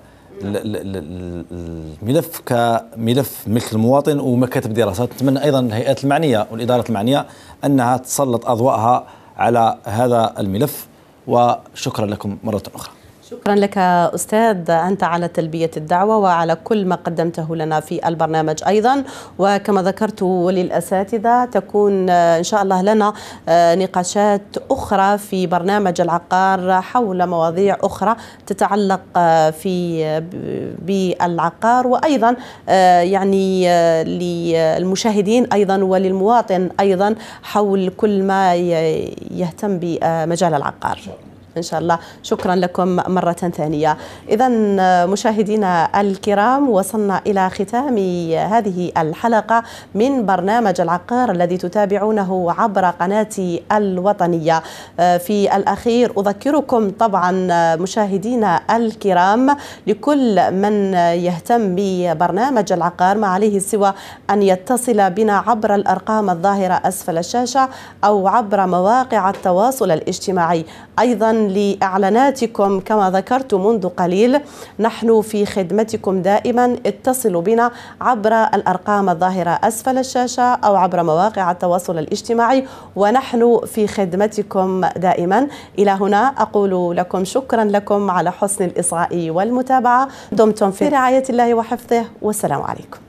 الملف كملف ملك المواطن ومكاتب دراسات. نتمنى ايضا الهيئات المعنيه والادارات المعنيه انها تسلط اضواءها على هذا الملف، وشكرا لكم مرة أخرى. شكرا لك أستاذ أنت على تلبية الدعوة وعلى كل ما قدمته لنا في البرنامج أيضا. وكما ذكرت للأساتذة تكون إن شاء الله لنا نقاشات أخرى في برنامج العقار حول مواضيع أخرى تتعلق في بالعقار، وأيضا يعني للمشاهدين أيضا وللمواطن أيضا حول كل ما يهتم بمجال العقار إن شاء الله. شكرا لكم مرة ثانية. إذا مشاهدينا الكرام وصلنا إلى ختام هذه الحلقة من برنامج العقار الذي تتابعونه عبر قناتي الوطنية. في الأخير أذكركم طبعا مشاهدينا الكرام لكل من يهتم ببرنامج العقار ما عليه سوى أن يتصل بنا عبر الأرقام الظاهرة أسفل الشاشة أو عبر مواقع التواصل الاجتماعي. أيضا لإعلاناتكم كما ذكرت منذ قليل نحن في خدمتكم دائما، اتصلوا بنا عبر الأرقام الظاهرة أسفل الشاشة أو عبر مواقع التواصل الاجتماعي ونحن في خدمتكم دائما. إلى هنا أقول لكم شكرا لكم على حسن الإصغاء والمتابعة. دمتم في رعاية الله وحفظه، والسلام عليكم.